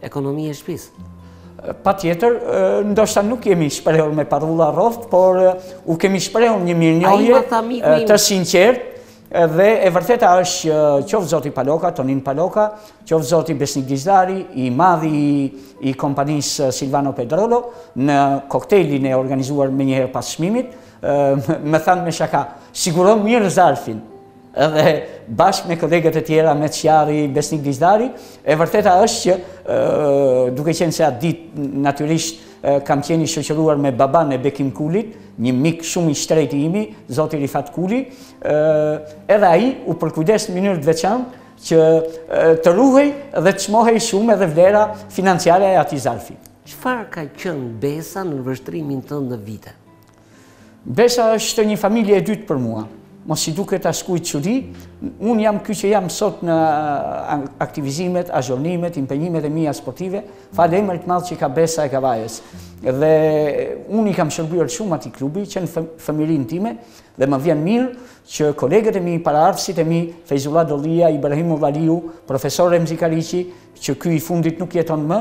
Speaker 1: ekonomia e shtëpisë.
Speaker 2: Pa tjetër, ndoshta nuk jemi shprehur me parulla rroft, por u kemi shprehur një mirënjohje të sinqert, dhe e vërteta është qoftë zoti Paloka, Tonin Paloka, qoftë zoti Besnik Dizdari, i madhi i kompanisë Silvano Pedrolo, në koktelin e organizuar me njëherë pas çmimit, më thanë me shaka, siguron mirë zarfin. Edhe bashkë me kolegët e tjera, me Qjari, Besnik Dizdari, e vërteta është që duke qenë se atë ditë natyrisht kam qenë i shoqëruar me baban e Bekim Kulit, një mik shumë i shtrejt i imi, zoti Rifat Kuli, edhe ai u përkujdes në mënyrë të veçantë që të ruhej dhe të çmohej shumë edhe vlera financiare e atij zarfi.
Speaker 1: Çfarë ka qenë Besa në vështrimin tënd në vite?
Speaker 2: Besa është një familje e dytë për mua. Mos i duket askujt çudi, unë jam ky që jam sot në aktivizimet, azhurnimet, impenjimet e mia sportive, falemër të madh që ka Besa e Kavajës. Dhe unë i kam shërbyer shumë atij klubi, që në familjen time, dhe më vjen mirë që kolegët e mi, paraardhësit e mi, Fejzullah Dollia, Ibrahim Valiu, profesor Remzi Kariqi, që ky i fundit nuk jeton më,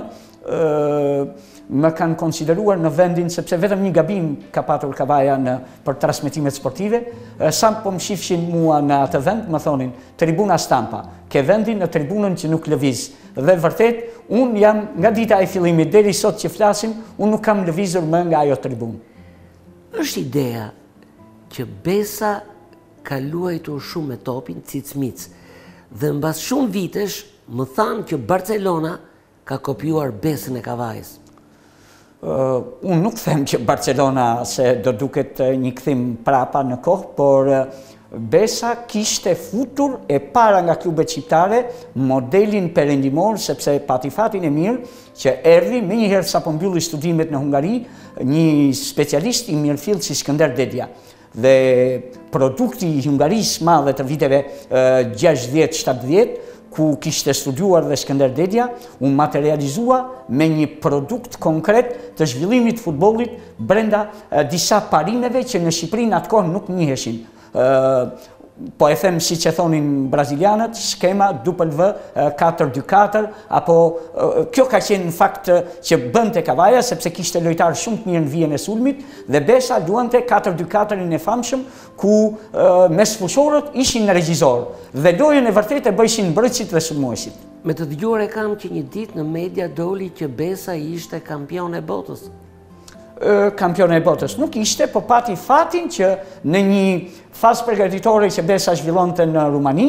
Speaker 2: më kanë konsideruar në vendin, sepse vetëm një gabim ka patur Kavaja për transmetimet sportive, sa po më shifshin mua në atë vend, më thonin, tribuna Stampa, ke vendin në tribunën që nuk lëviz. Dhe vërtet, unë jam nga dita e fillimit, deri sot që flasim, unë nuk kam lëvizur më nga ajo tribunë.
Speaker 1: Është ideja që Besa ka luajtur shumë me topin, cic-mic, dhe mbas shumë vitesh më thanë që Barcelona ka kopjuar Besën e Kavajës.
Speaker 2: Unë nuk them që Barcelona se do duket një kthim prapa në kohë, por Besa kishte futur e para nga klubet shqiptare modelin perëndimor, sepse pati fatin e mirë që erdhi me njëherë sa po mbylli studimet në Hungari, një specialist i mirëfill si SHKODër Dedja. Dhe produkti i Hungarisë madhe të viteve 60-70, ku kishte studiuar dhe SHKODër Dedja, u materializua me një produkt konkret të zhvillimit futbollit brenda disa parimeve që në Shqipërinë atë kohë nuk njiheshin. Po e them si që thonin brazilianët, skema W4-4, apo kjo ka qenë në fakt që bënte Kavaja, sepse kishte lojtarë shumë të mirë në vijën e sulmit, dhe Besa luante 4-2-4-in e famshëm, ku mes fushorët ishin në regjizor, dhe lojën e vërtet e bëjshin mbrojtësit dhe sulmuesit.
Speaker 1: Me të dëgjuar e kam që një ditë në media doli që Besa ishte kampion e botës.
Speaker 2: Kampion e botës nuk ishte, po pati fatin që në një fazë përgatitore që Besa zhvillonte në Rumani,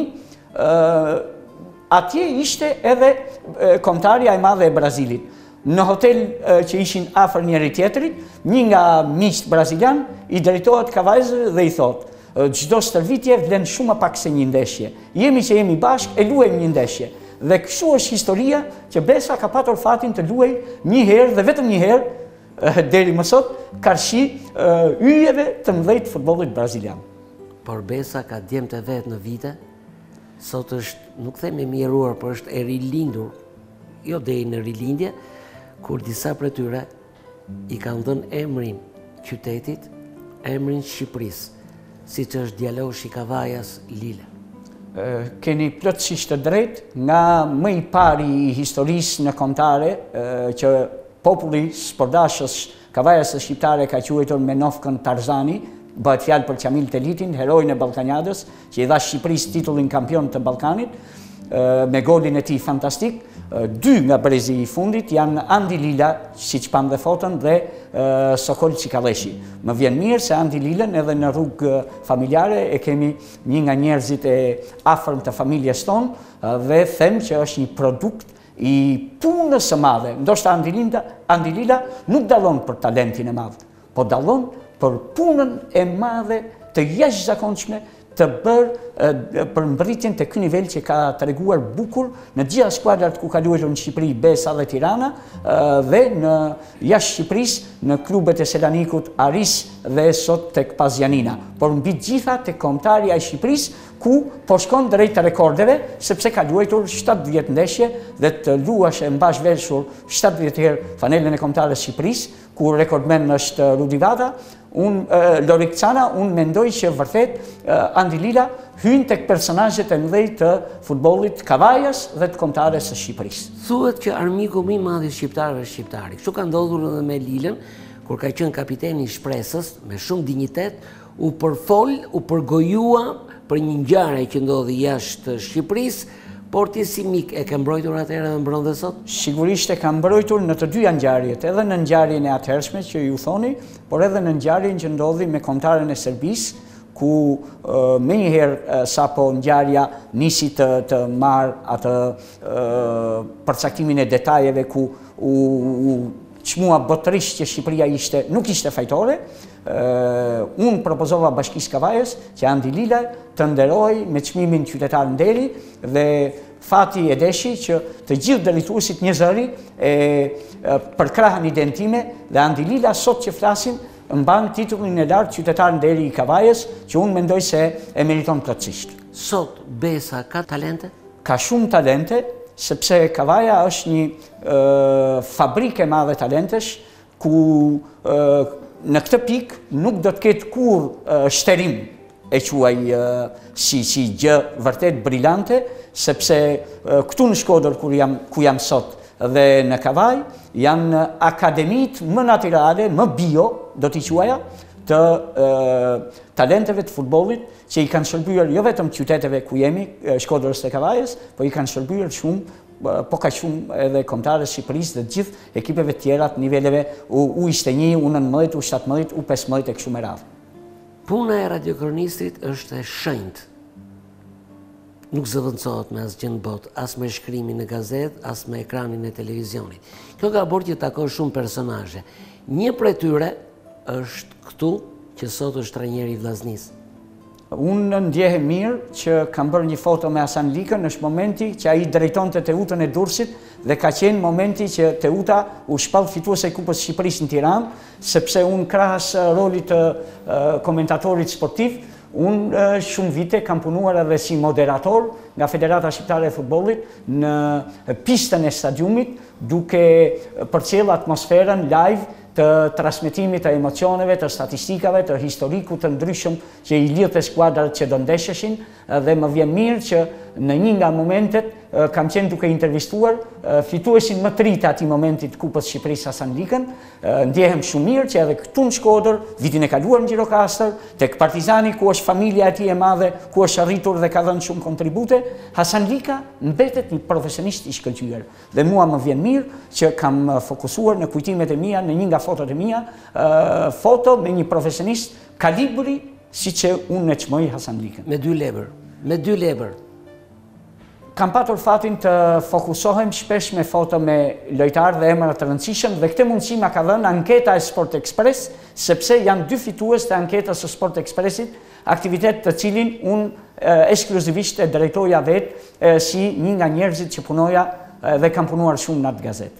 Speaker 2: atje ishte edhe kombëtarja e madhe e Brazilit. Në hotel që ishin afër njëri tjetrit, një nga miqt brazilian i drejtohet Kavajës dhe i thotë: çdo stërvitje vlen shumë pak se një ndeshje. Jemi që jemi bashkë, e luajmë një ndeshje. Dhe kështu është historia që Besa ka patur fatin të luajë një herë dhe vetëm një herë deri më sot, karshi yjeve të mëdhej të futbollit brazilian.
Speaker 1: Por Besa ka djemtë e vet në vite, sot është, nuk them e miruar, por është e rilindur, jo deri në rilindje, kur disa prej tyre i kanë dhënë emrin qytetit, emrin Shqipërisë, siç është djaloshi i Kavajës, Lile.
Speaker 2: Keni plotësisht të drejtë, nga më i pari i historisë në kombëtare që populli sportdashës Kavajës së shqiptare ka quajtur me nofkën Tarzani, bëhet fjalë për Qamil Telitin, herojin e Ballkanjadës, që i dha Shqipërisë titullin kampion të Ballkanit, me golin e tij fantastik. Dy nga brezi i fundit janë Andi Lila, siç pam dhe foton, dhe Sokol Çikaleshi. Më vjen mirë se Andi Lilën edhe në rrugë familjare e kemi një nga njerëzit e afërm të familjes tonë, dhe them që është një produkt i punës së madhe. Ndoshta Andi Lila nuk dallon për talentin e madh, po dallon për punën e madhe të jashtëzakonshme të bërë për mbërritjen të ky nivel që ka treguar bukur në gjitha skuadrat ku ka luajtur në Shqipëri, Besa dhe Tirana, dhe në jashtë Shqipërisë, në klubet e Selanikut, Aris dhe sot tek Pazjanina. Por mbi gjitha tek kombëtarja e Shqipërisë, ku po shkon drejt të rekordeve, sepse ka luajtur 70 ndeshje dhe të luash e mbash veshur 70 herë fanelën e kombëtares së Shqipërisë, ku rekordmen është Rudi Vata, Lorik Cana, unë mendoj që vërtet Andi Lila hyn tek personazhet e mëdhenj të futbollit kavajas dhe të kombëtares së Shqipërisë.
Speaker 1: Thuhet që armiku më i madh i shqiptarëve është shqiptari. Kështu ka ndodhur edhe me Lilën, kur ka qenë kapiteni i Shpresës, me shumë dinjitet, u përfol, u përgojua për një ngjarje që ndodhi jashtë Shqipërisë, por ti si mik e ke mbrojtur atëherë dhe mbron dhe sot?
Speaker 2: Sigurisht e kam mbrojtur në të dyja ngjarjet, edhe në ngjarjen e atëhershme që ju thoni, por edhe në ngjarjen që ndodhi me kombëtaren e Serbisë, ku menjëherë sapo ngjarja nisi të marr atë përcaktimin e detajeve ku u çmua botërisht që Shqipëria nuk ishte fajtore, unë propozova Bashkisë Kavajës që Andi Lila të nderoj me çmimin qytetar nderi dhe fati e deshi që të gjithë drejtuesit një zëri përkrahen idenë time dhe Andi Lila sot që flasim mban titullin e lartë qytetar nderi i Kavajës që unë mendoj se e meriton plotësisht.
Speaker 1: Sot Besa ka talente?
Speaker 2: Ka shumë talente, sepse Kavaja është një fabrikë e madhe talentesh ku në këtë pikë nuk do të ketë kur shterim e quaj si gjë vërtet brillante, sepse këtu në Shkodër ku jam sot dhe në Kavaj janë akademit më natyrale, më bio, do t'i quaja, të talenteve të futbollit që i kanë shërbyer jo vetëm qyteteve ku jemi, Shkodrës dhe Kavajës, po i kanë shërbyer shumë, po ka shumë edhe kombëtarës Shqipërisë dhe gjithë ekipeve tjera të niveleve U21, U19, U17, U15 e kështu me radhë.
Speaker 1: Puna e radiokronistit është e shenjtë. Nuk zëvendësohet me asgjë në botë, as me shkrimin në gazetë, as me ekranin e televizionit. Kjo ka bërë që takon shumë personazhe. Një prej tyre është këtu që sot është trajneri i Vllaznisë.
Speaker 2: Unë ndjehem mirë që kam bërë një foto me Hasan Likën, është momenti që ai drejtonte Teutën e Durrësit dhe ka qenë momenti që Teuta u shpall fituese e Kupës së Shqipërisë në Tiranë, sepse unë krahas rolit të komentatorit sportiv, unë shumë vite kam punuar edhe si moderator nga Federata Shqiptare e Futbollit në pistën e stadiumit, duke përcjell atmosferën live të transmetimit të emocioneve, të statistikave, të historiku të ndryshëm që i lidhte skuadrat që do ndesheshin dhe më vjen mirë që në një nga momentet kam qenë duke intervistuar fituesin më të ri të atij momentit Kupës Shqipërisë Hasan Likën. Ndjehem shumë mirë që edhe këtu në Shkodër, vitin e kaluar në Gjirokastër, tek Partizani ku është familja e tij e madhe, ku është arritur dhe ka dhënë shumë kontribute, Hasan Lika mbetet një profesionist i shkëlqyer. Dhe mua më vjen mirë që kam fokusuar në kujtimet e mia, në një nga fotot e mia, foto me një profesionist kalibri siç e unë e çmoj Hasan Likën.
Speaker 1: Me dy lebër.
Speaker 2: Kam patur fatin të fokusohem shpesh me foto me lojtarë dhe emra të rëndësishëm dhe këtë mundësi ma ka dhënë anketa e Sport Express, sepse janë dy fitues të anketës së Sport Expressit, aktivitet të cilin unë ekskluzivisht e drejtoja vetë si një nga njerëzit që punoja dhe kam punuar shumë në atë gazetë.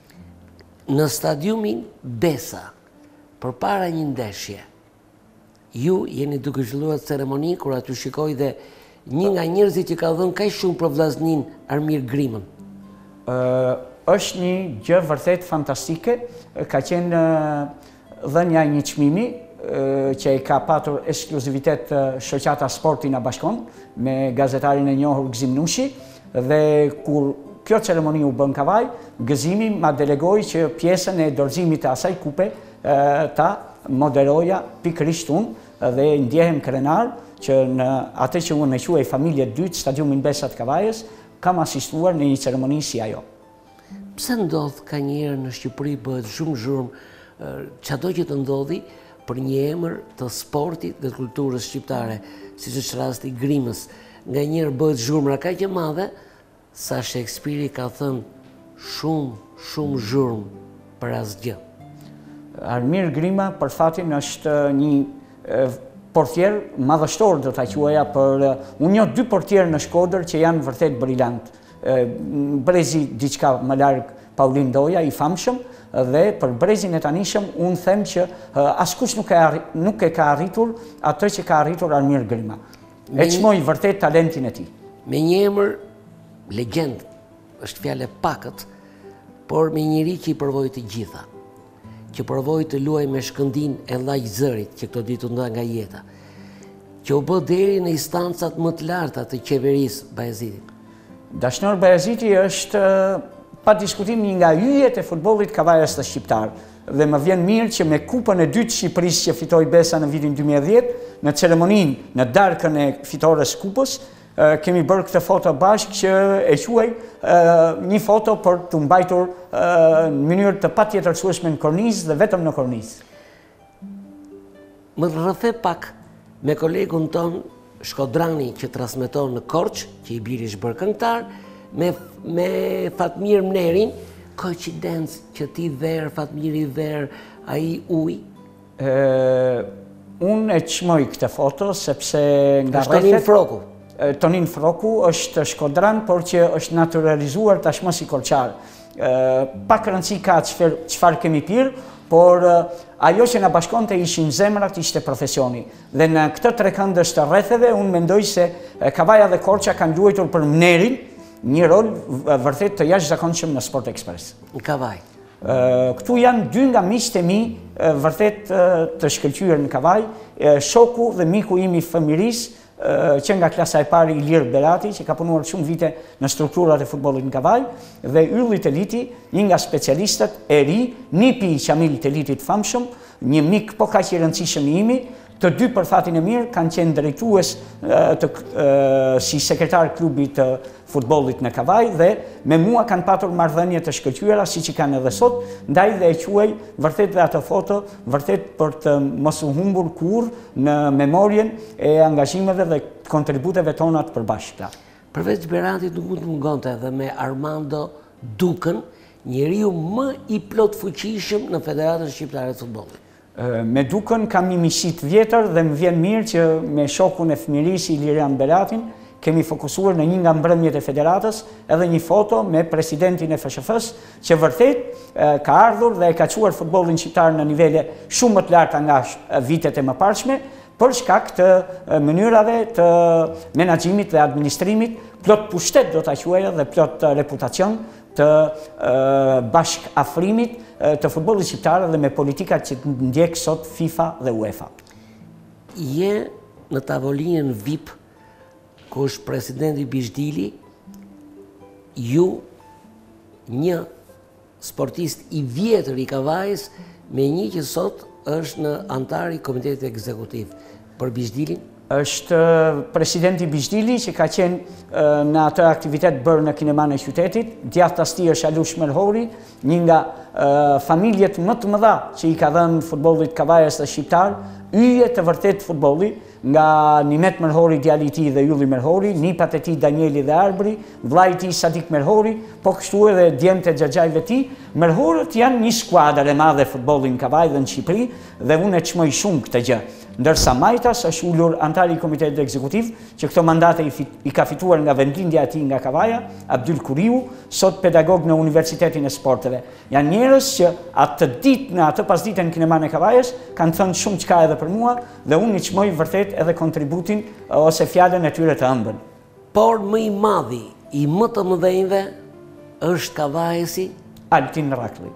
Speaker 1: Në stadiumin Besa, përpara një ndeshje, ju jeni duke zhvilluar ceremoni kur aty shikoj dhe një nga njerëzit që ka dhënë kaq shumë për Vllaznin, Armir Grimën.
Speaker 2: Është një gjë vërtet fantastike, ka qenë dhënia e një çmimi që e ka patur ekskluzivitet shoqata Sporti na bashkon me gazetarin e njohur Gzim Nushi dhe kur kjo ceremoni u bën Kavaj, Gëzimi ma delegoi që pjesën e dorëzimit të asaj kupe ta moderoja pikërisht unë dhe ndjehem krenar që në atë që unë e quaj familje dytë, stadiumin Besa të Kavajës, kam asistuar në një ceremoni si ajo.
Speaker 1: Pse ndodh ka njerë në Shqipëri bëhet shumë zhurmë, çdo që të ndodhi për një emër të sportit dhe të kulturës shqiptare, siç është rasti i Grimës, nga njerë bëhet zhurmëra kaq e madhe sa Shakespeare ka thënë shumë zhurmë për asgjë.
Speaker 2: Armir Grima për fatin është një portier madhështor do ta quaja, unë njoh dy portierë në Shkodër që janë vërtet brillant. Brezi diçka më larg Paulin Doja i famshëm dhe për brezin e tanishëm unë them që askush nuk e ka arritur atë që ka arritur Armir Grima. E çmoi vërtet talentin e tij.
Speaker 1: Me një emër legjend, është fjalë e pakët, por me njëri që i provoi të gjitha, që provoi të luajë me shkëndin e llaj zërit që këto ditë nda nga jeta, që u bë deri në instancat më të larta të qeverisë Bajazitit.
Speaker 2: Dashnor Bajaziti është pa diskutim një nga yjet e futbollit kavajës të shqiptar. Dhe më vjen mirë që me kupën e dytë Shqipërisë që fitoi Pjesa në vitin 2010, në ceremoninë, në darkën e fitores kupës, kemi bërë këtë foto bashkë që e quaj një foto për të mbajtur në mënyrë të patjetërsueshme në kornizë dhe vetëm në kornizë.
Speaker 1: Më rrëfe pak me kolegun ton Shkodrani që transmeton në Korçë, që i biri është bërë këngëtar, me Fatmir Mnerin, koincidencë që ti verë, Fatmiri verë, a i uj?
Speaker 2: Unë e çmoj këtë foto sepse nga
Speaker 1: rrethët... Tonin Froku.
Speaker 2: Tonin Froku është shkodran, por që është naturalizuar tashmë si korçar. Pak rëndësi ka çfarë kemi pirë, por ajo që na bashkonte ishin zemrat, ishte profesioni. Dhe në këtë trekëndës të rrethëve, unë mendoj se Kavaja dhe Korça kanë luajtur për Mnerin një rol vërtet të jashtëzakonshëm në Sport Express.
Speaker 1: Në Kavaj.
Speaker 2: Këtu janë dy nga miqtë e mi vërtet të shkëlqyer në Kavaj, shoku dhe miku im i fëmirisë, që nga klasa e parë Ilir Berati, që ka punuar shumë vite në strukturat e futbollit në Kavaj, dhe Ylli Teliti, një nga specialistët e ri, nipi i Qamil Telitit famshëm, një mik po kaq i rëndësishëm i imi. Të dy për fatin e mirë kanë qenë drejtues si sekretar klubit të futbollit në Kavaj dhe me mua kanë patur marrëdhënie të shkëlqyera siç i kanë edhe sot, ndaj dhe e quaj vërtet dhe atë foto vërtet për të mos u humbur kurrë në memorien e angazhimeve dhe kontributeve tona të përbashkëta.
Speaker 1: Përveç Beratit nuk mund të mungonte edhe me Armando Dukën, njeriu më i plot fuqishëm në Federatën Shqiptare të Futbollit.
Speaker 2: Me Dukën kam një miqësi të vjetër dhe më vjen mirë që me shokun e fëmirisë Ilirian Beratin kemi fokusuar në një nga mbrëmjet e federatës edhe një foto me presidentin e FSHF-s që vërtet ka ardhur dhe e ka quar futbollin shqiptar në nivele shumë më të larta nga vitet e mëparshme për shkak të mënyrave të menaxhimit dhe administrimit, plot pushtet do ta quaja dhe plot reputacion të bashkëafrimit të futbollit shqiptar dhe me politikat që ndjek sot FIFA dhe UEFA.
Speaker 1: Je në tavolinën VIP, ku është presidenti Bishdili, ju një sportist i vjetër i Kavajës me një që sot është në antar i Komitetit Ekzekutiv. Për Bishdilin?
Speaker 2: Është presidenti Bishdili që ka qenë në atë aktivitet bërë në kineman e qytetit. Djathtas tij është Alush Merhori, një nga familjet më të mëdha që i ka dhënë futbollit Kavajës dhe shqiptar, yje të vërtet futbolli, nga Nimet Merhori, djali i tij dhe Ylli Merhori, nipat e tij Danieli dhe Arbri, vllai i tij Sadik Merhori, po kështu edhe djemtë e xhaxhajve të tij. Merhorët janë një skuadër e madhe futbolli në Kavaj dhe në Shqipëri dhe unë e çmoj shumë këtë gjë. Ndërsa Majtas është ullur antar i Komitetit Ekzekutiv, që këto mandate i ka fituar nga vendlindja e tij nga Kavaja, Abdyl Kuriu, sot pedagog në Universitetin e Sporteve. Janë njerëz që atë ditë në atë pasditën kineman e Kavajës kanë thënë shumë çka edhe për mua dhe unë i çmoj vërtet edhe kontributin ose fjalën e tyre të ëmbël.
Speaker 1: Por më i madhi, i më të mëdhenjve është Kavajësi
Speaker 2: Altin Rakli.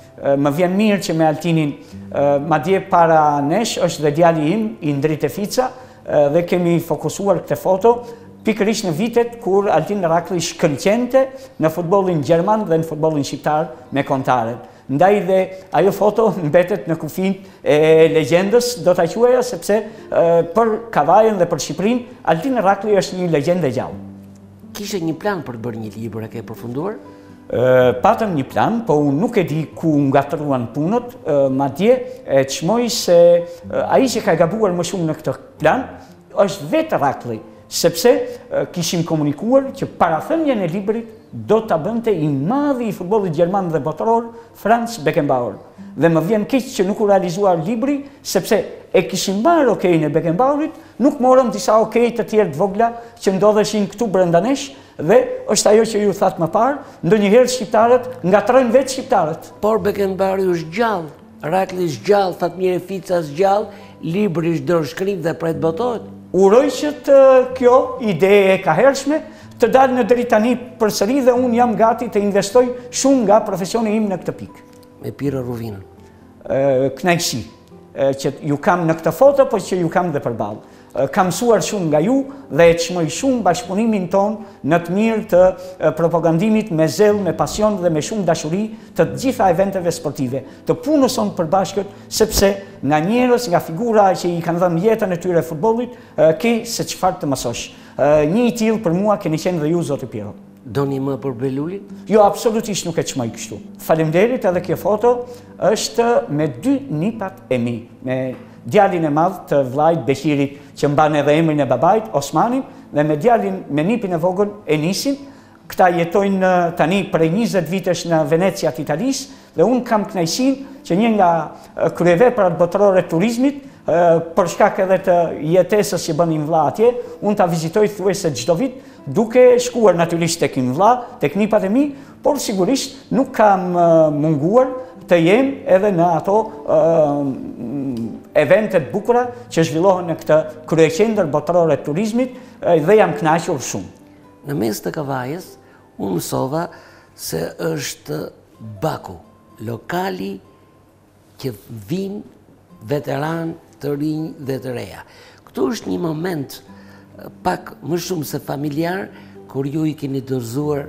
Speaker 2: Më vjen mirë që me Altinin, madje para nesh është dhe djali im, Indrit Efica, dhe kemi fokusuar këtë foto pikërisht në vitet kur Altin Rakli shkëlqente në futbollin gjerman dhe në futbollin shqiptar me kontaren. Ndaj dhe ajo foto mbetet në kufin e legjendës, do ta quaja, sepse për Kavajën dhe për Shqipërinë, Altin Rakli është një legjendë e gjallë.
Speaker 1: Kishe një plan për të bërë një libër, e ke përfunduar?
Speaker 2: Patëm një plan, po unë nuk e di ku ngatruan punët, madje e çmoj se ai që ka gabuar më shumë në këtë plan është vetë Rakli, sepse kishim komunikuar që parathënien e librit do ta bënte i madhi i futbollit gjerman dhe botëror, Franz Beckenbauer. Dhe më vjen keq që nuk u realizuar libri, sepse e kishim marrë okejin e Beckenbauerit, nuk morëm disa okej të tjerë të vogla që ndodheshin këtu brenda nesh, dhe është ajo që ju thatë më parë, ndonjëherë shqiptarët ngatrojnë vetë shqiptarët.
Speaker 1: Por Beckenbaueri është gjallë, Rakli është gjallë, Fatmir Efica është gjallë, libri është dorëshkrim dhe pret botohet.
Speaker 2: Uroj që kjo ide e ka hershme të dalë në deri tani përsëri dhe unë jam gati të investoj shumë nga profesioni im në këtë pikë.
Speaker 1: Me pirë rruvinën.
Speaker 2: Kënaqësi që ju kam në këtë foto, por që ju kam dhe përballë. Kam mësuar shumë nga ju dhe e çmoj shumë bashkëpunimin ton në të mirë të propagandimit me zell, me pasion dhe me shumë dashuri të gjitha eventeve sportive, të punës sonë përbashkët, sepse nga njerëz, nga figura që i kanë dhënë jetën e tyre futbollit, ke se çfarë të mësosh. Një i tillë për mua keni qenë dhe ju, zoti Piero.
Speaker 1: Doni më për Belulin?
Speaker 2: Jo, absolutisht nuk e çmoj kështu. Faleminderit, edhe kjo foto është me dy nipat e mi, me djalin e madh të vllajt Behirit, që mban edhe emrin e babait, Osmanin, dhe me djalin me nipin e vogël, Enisin. Këta jetojnë tani prej 20 vitesh në Venecia të Italisë, dhe unë kam kënaqësinë që një nga kryeveprat botërore të turizmit, për shkak edhe të jetesës që bënin vlla atje, unë ta vizitoj thuajse çdo vit, duke shkuar natyrisht tek vlla, tek nipat e mi, por sigurisht nuk kam munguar të jem edhe në ato eventet bukura që zhvillohen në këtë kryeqendër botërore të turizmit dhe jam kënaqur shumë.
Speaker 1: Në mes të Kavajës, unë mësova se është Baku, lokali që vinë veteran të rinj dhe të reja. Këtu është një moment pak më shumë se familjar, kur ju i keni dorëzuar.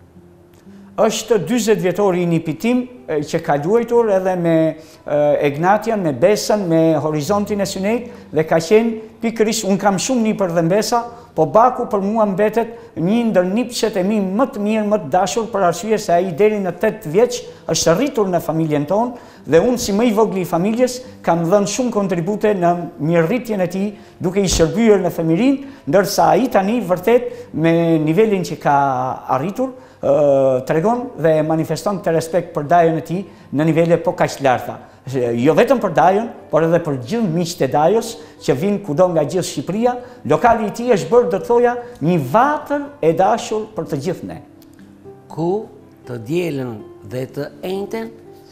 Speaker 2: Është 40 vjetori i nipit tim që ka luajtur edhe me Egnatian, me Besën, me Horizontin e Synejt dhe ka qenë pikërisht, unë kam shumë nipër dhe mbesa, po Baku për mua mbetet një ndër nipçet e mi më të mirë, më të dashur, për arsye se ai deri në 8 vjeç është rritur në familjen tonë dhe unë si më i vogli i familjes kam dhënë shumë kontribute në mirërritjen e tij duke i shërbyer në fëmijërinë, ndërsa ai tani vërtet me nivelin që ka arritur tregon dhe manifeston të respekt për dajën e tij në nivele po kaq larta. Jo vetëm për dajën, por edhe për gjithë miqtë e dajës që vinë kudo nga gjithë Shqipëria, lokali i tij është bërë, do të thoja, një vatër e dashur për të gjithë ne.
Speaker 1: Ku të dielën dhe të enjten,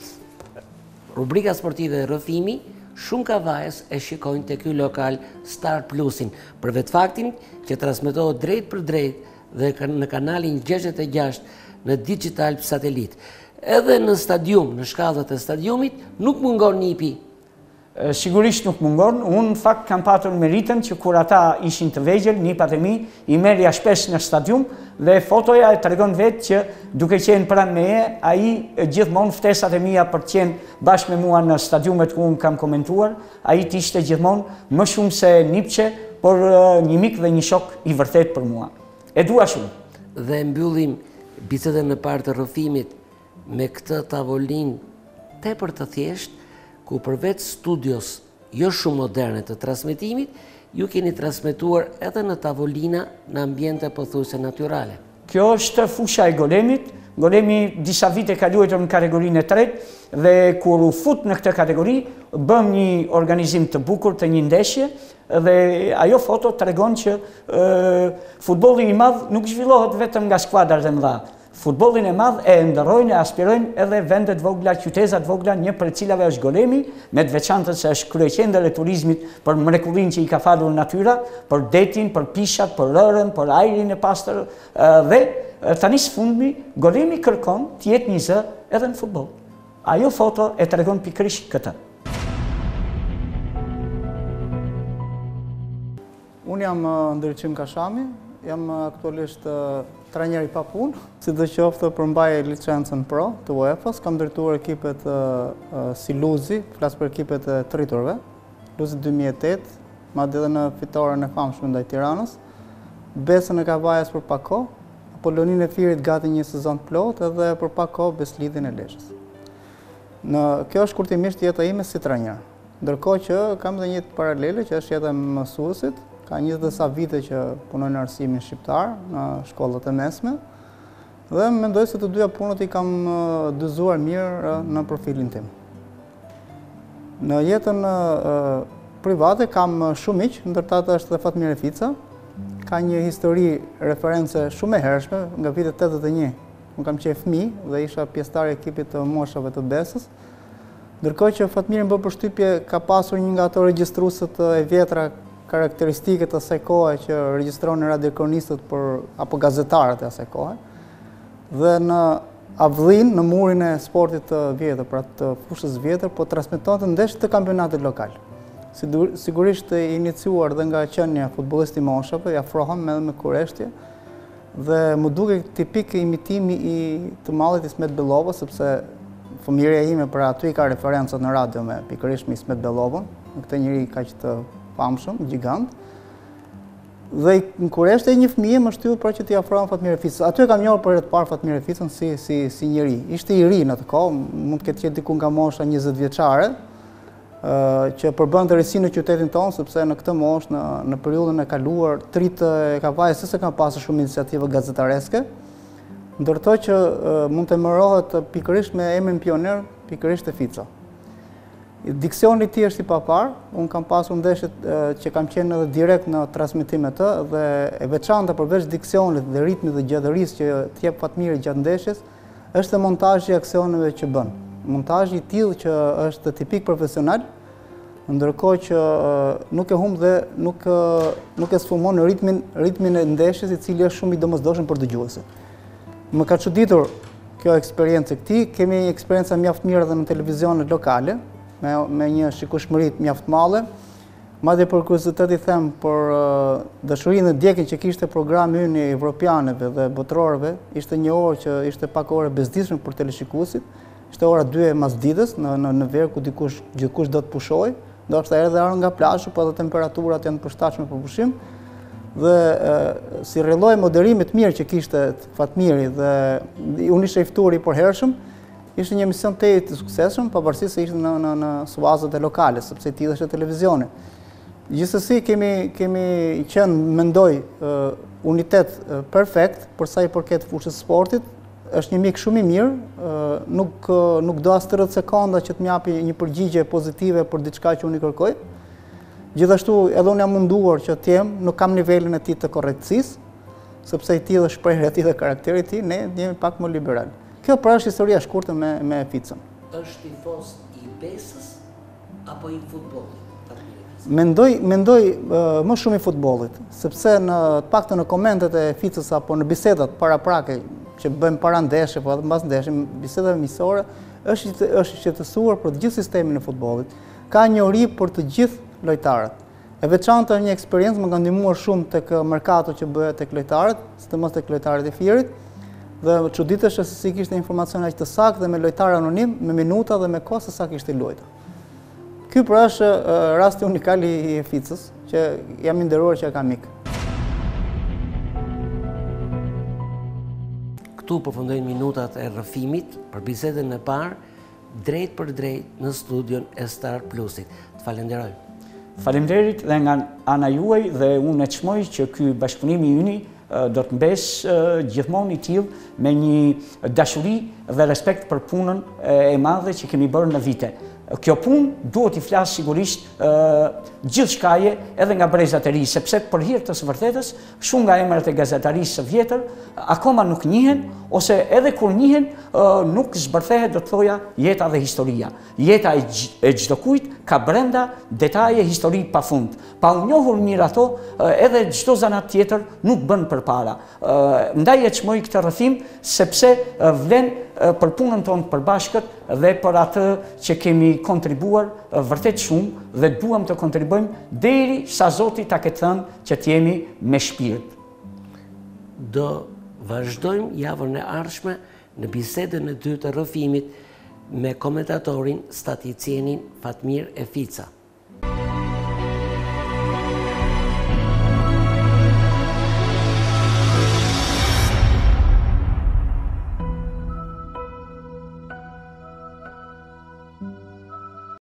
Speaker 1: rubrika sportive e Rrëfimi, shumë Kavajës e shikojnë te ky lokal Star Plusin, për vetë faktin që transmetohet drejt për drejt dhe në kanalin 66 në digital satelit. Edhe në stadium, në shkallët e stadiumit, nuk mungon nipi.
Speaker 2: Sigurisht nuk mungon. Unë në fakt kam patur meritën që kur ata ishin të vegjël, nipat e mi, i merja shpesh në stadium dhe fotoja e tregon vetë që duke qenë pranë meje, ai gjithmonë ftesat e mia për të qenë bashkë me mua në stadiumet ku unë kam komentuar, ai ishte gjithmonë më shumë se nipçe, por një mik dhe një shok i vërtet për mua. E dua shumë.
Speaker 1: Dhe mbyllim bisedën në parë të Rrëfimit me këtë tavolinë tepër të thjeshtë, ku përveç studios jo shumë moderne të transmetimit, ju keni transmetuar edhe në tavolina në ambiente pothuajse natyrale. Kjo
Speaker 2: është fusha e Golemit. Golemi disa vite ka luajtur në kategorinë e tretë dhe kur u fut në këtë kategori, bëm një organizim të bukur të një ndeshje dhe ajo foto tregon që futbolli i madh nuk zhvillohet vetëm nga skuadrat e mëdha. Futbollin e madh e ndërrojnë, e aspirojnë edhe vendet vogla, qytetat vogla, një për cilave është Golemi, me të veçantë se është kryeqendër e turizmit për mrekullinë që i ka falur natyra, për detin, për pishat, për rërën, për ajrin e pastër dhe tani së fundmi Golemi kërkon të jetë një zë edhe në futboll. Ajo foto e tregon pikërisht këtë.
Speaker 3: Unë jam Rrëfim Kashami, jam aktualisht trajner i pa punë, sidoqoftë përmbaj licencën pro të UEFA-s, kam drejtuar ekipet si Luzi, flas për ekipet e të rriturve, Luzi 2008, madje edhe në fitoren e famshme ndaj Tiranës, Besën e Kavajës për pak kohë, Apollonin e Firit gati një sezon të plotë edhe për pak kohë Beslidhin e Lezhës. Kjo është kurtimisht jeta ime si trajner. Ndërkohë që kam dhe një paralele që është jeta e mësuesit. Ka 20 sa vite që punoj në arsimin shqiptar, në shkollat e mesme, dhe mendoj se të dyja punët i kam dyzuar mirë në profilin tim. Në jetën private kam shumë miq, ndërtata është dhe Fatmir Efica, ka një histori reference shumë e hershme, nga vitet 81. Unë kam qenë fëmijë dhe isha pjesëtar e ekipit të moshave të Besës, ndërkohë që Fatmir më bë përshtypje ka pasur një nga ato regjistruesët e vjetra karakteristiket e asaj kohe që regjistronin radiokronistët apo gazetarët e asaj kohe. Dhe në Avllin, në murin e sportit të vjetër, pra të fushës vjetër, po transmetonte ndeshjet të kampionatit lokal. Sigurisht iniciuar dhe nga qenia futbollisti moshave, i afrohem edhe me kureshtje, dhe më duke tipik imitimi i të mallit Ismet Bellovës, sepse fëmijëria ime për aty i ka referencat në radio me pikërisht me Ismet Bellovën, në këtë njëri kaq të famshëm, gjigant. Dhe në Kuresht një fëmijë më shtyllë për që t'i afrohen Fatmir Eficës. Aty e kam njohur për herë të parë Fatmir Eficën si njeri. Ishte i ri në atë kohë, mund të ketë qenë diku nga mosha 20 vjeçare, që përbënte risi në qytetin tonë, sepse në këtë moshë, në periudhën e kaluar, tritë e Kavajës se kanë pasur shumë iniciativë gazetareske, ndërto që mund të emërohet pikërisht me emrin pioner, pikërisht Efica. Diksioni i tij është i papar, unë kam pasur ndeshjet që kam qenë edhe direkt në transmetim të, dhe e veçanta përveç diksionit dhe ritmit dhe gjatërisë që t'jep Fatmiri gjatë ndeshjes, është montazhi i aksioneve që bën. Montazhi i tillë që është tipik profesional, ndërkohë që nuk e humb dhe nuk e sfumon ritmin e ndeshjes, i cili është shumë i domosdoshëm për dëgjuesit. Më ka çuditur kjo eksperiencë e këtij, kemi eksperjenca mjaft mirë edhe në televizionet lokale, me një shikueshmëri mjaft madhe. Madje për kuriozitet i them për dashurinë dhe djegjen që kishte programi ynë i evropianëve dhe botërorëve, ishte një orë që ishte pak orë bezdishme për teleshikuesit. Ishte ora 2 e masditës në verë ku gjithkush do të pushoj, ndoshta erdhe arë nga plazhi, po edhe temperaturat janë përshtatshme për pushim. Dhe si rrelloi moderimit mirë që kishte Fatmiri dhe unë isha i ftuar i përhershëm, ishte një emision të suksesshëm, pavarësisht se ishte në suazat e lokale, sepse i tillë është televizioni. Gjithsesi kemi qenë, mendoj, unitet perfekt për sa i përket fushës sportit. Është një mik shumë i mirë, nuk do as 30 sekonda që të më japi një përgjigje pozitive për diçka që unë i kërkoj. Gjithashtu edhe unë jam munduar që të jem, nuk kam nivelin e tij të korrektësisë, sepse i tillë është shprehja e tij dhe karakteri i tij, ne jemi pak më liberal. Kjo pra është historia e shkurtër me Eficën.
Speaker 1: Është tifoz i Pjesës apo i futbollit?
Speaker 3: Mendoj më shumë i futbollit, sepse të paktën në komentet e Eficës apo në bisedat paraprake që bëjmë para ndeshje apo mbas ndeshje, biseda miqësore, është i shqetësuar për të gjithë sistemin e futbollit. Ka njohuri për të gjithë lojtarët. E veçanta një eksperiencë më ka ndihmuar shumë tek merkato që bëhet tek lojtarët, sidomos tek lojtarët e Fierit. Dhe çuditësh se si kishte informacione aq të saktë dhe me lojtar anonim, me minuta dhe me kohë se sa kishte luajtur. Ky pra është rasti unikal i Eficës, që jam i nderuar që e kam mik.
Speaker 1: Këtu përfundojnë minutat e rrëfimit për bisedën e parë, drejt për drejt në studion e Star Plusit. Të falenderoj.
Speaker 2: Faleminderit dhe nga ana juaj, dhe unë e çmoj që ky bashkëpunim i yni do të mbes gjithmonë i tillë me një dashuri dhe respekt për punën e madhe që kemi bërë në vite. Kjo punë duhet i flasë sigurisht gjithë shkaje edhe nga brezat e ri, sepse për hir të së vërtetës, shumë nga emrat e gazetarisë së vjetër akoma nuk njihen, ose edhe kur njihen nuk zbërthehet, do të thoja, jeta dhe historia. Jeta e çdo kujt ka brenda detaje histori pafund. Pa u njohur mirë ato, edhe çdo zanat tjetër nuk bën përpara. Ndaj e çmoj këtë rrëfim sepse vlen për punën tonë të përbashkët dhe për atë që kemi kontribuar vërtet shumë dhe duam të kontribuojmë deri sa Zoti ta ketë thënë që të jemi me shpirt.
Speaker 1: Do vazhdojmë javën e ardhshme në bisedën e dytë të rrëfimit me komentatorin staticienin Fatmir Efica.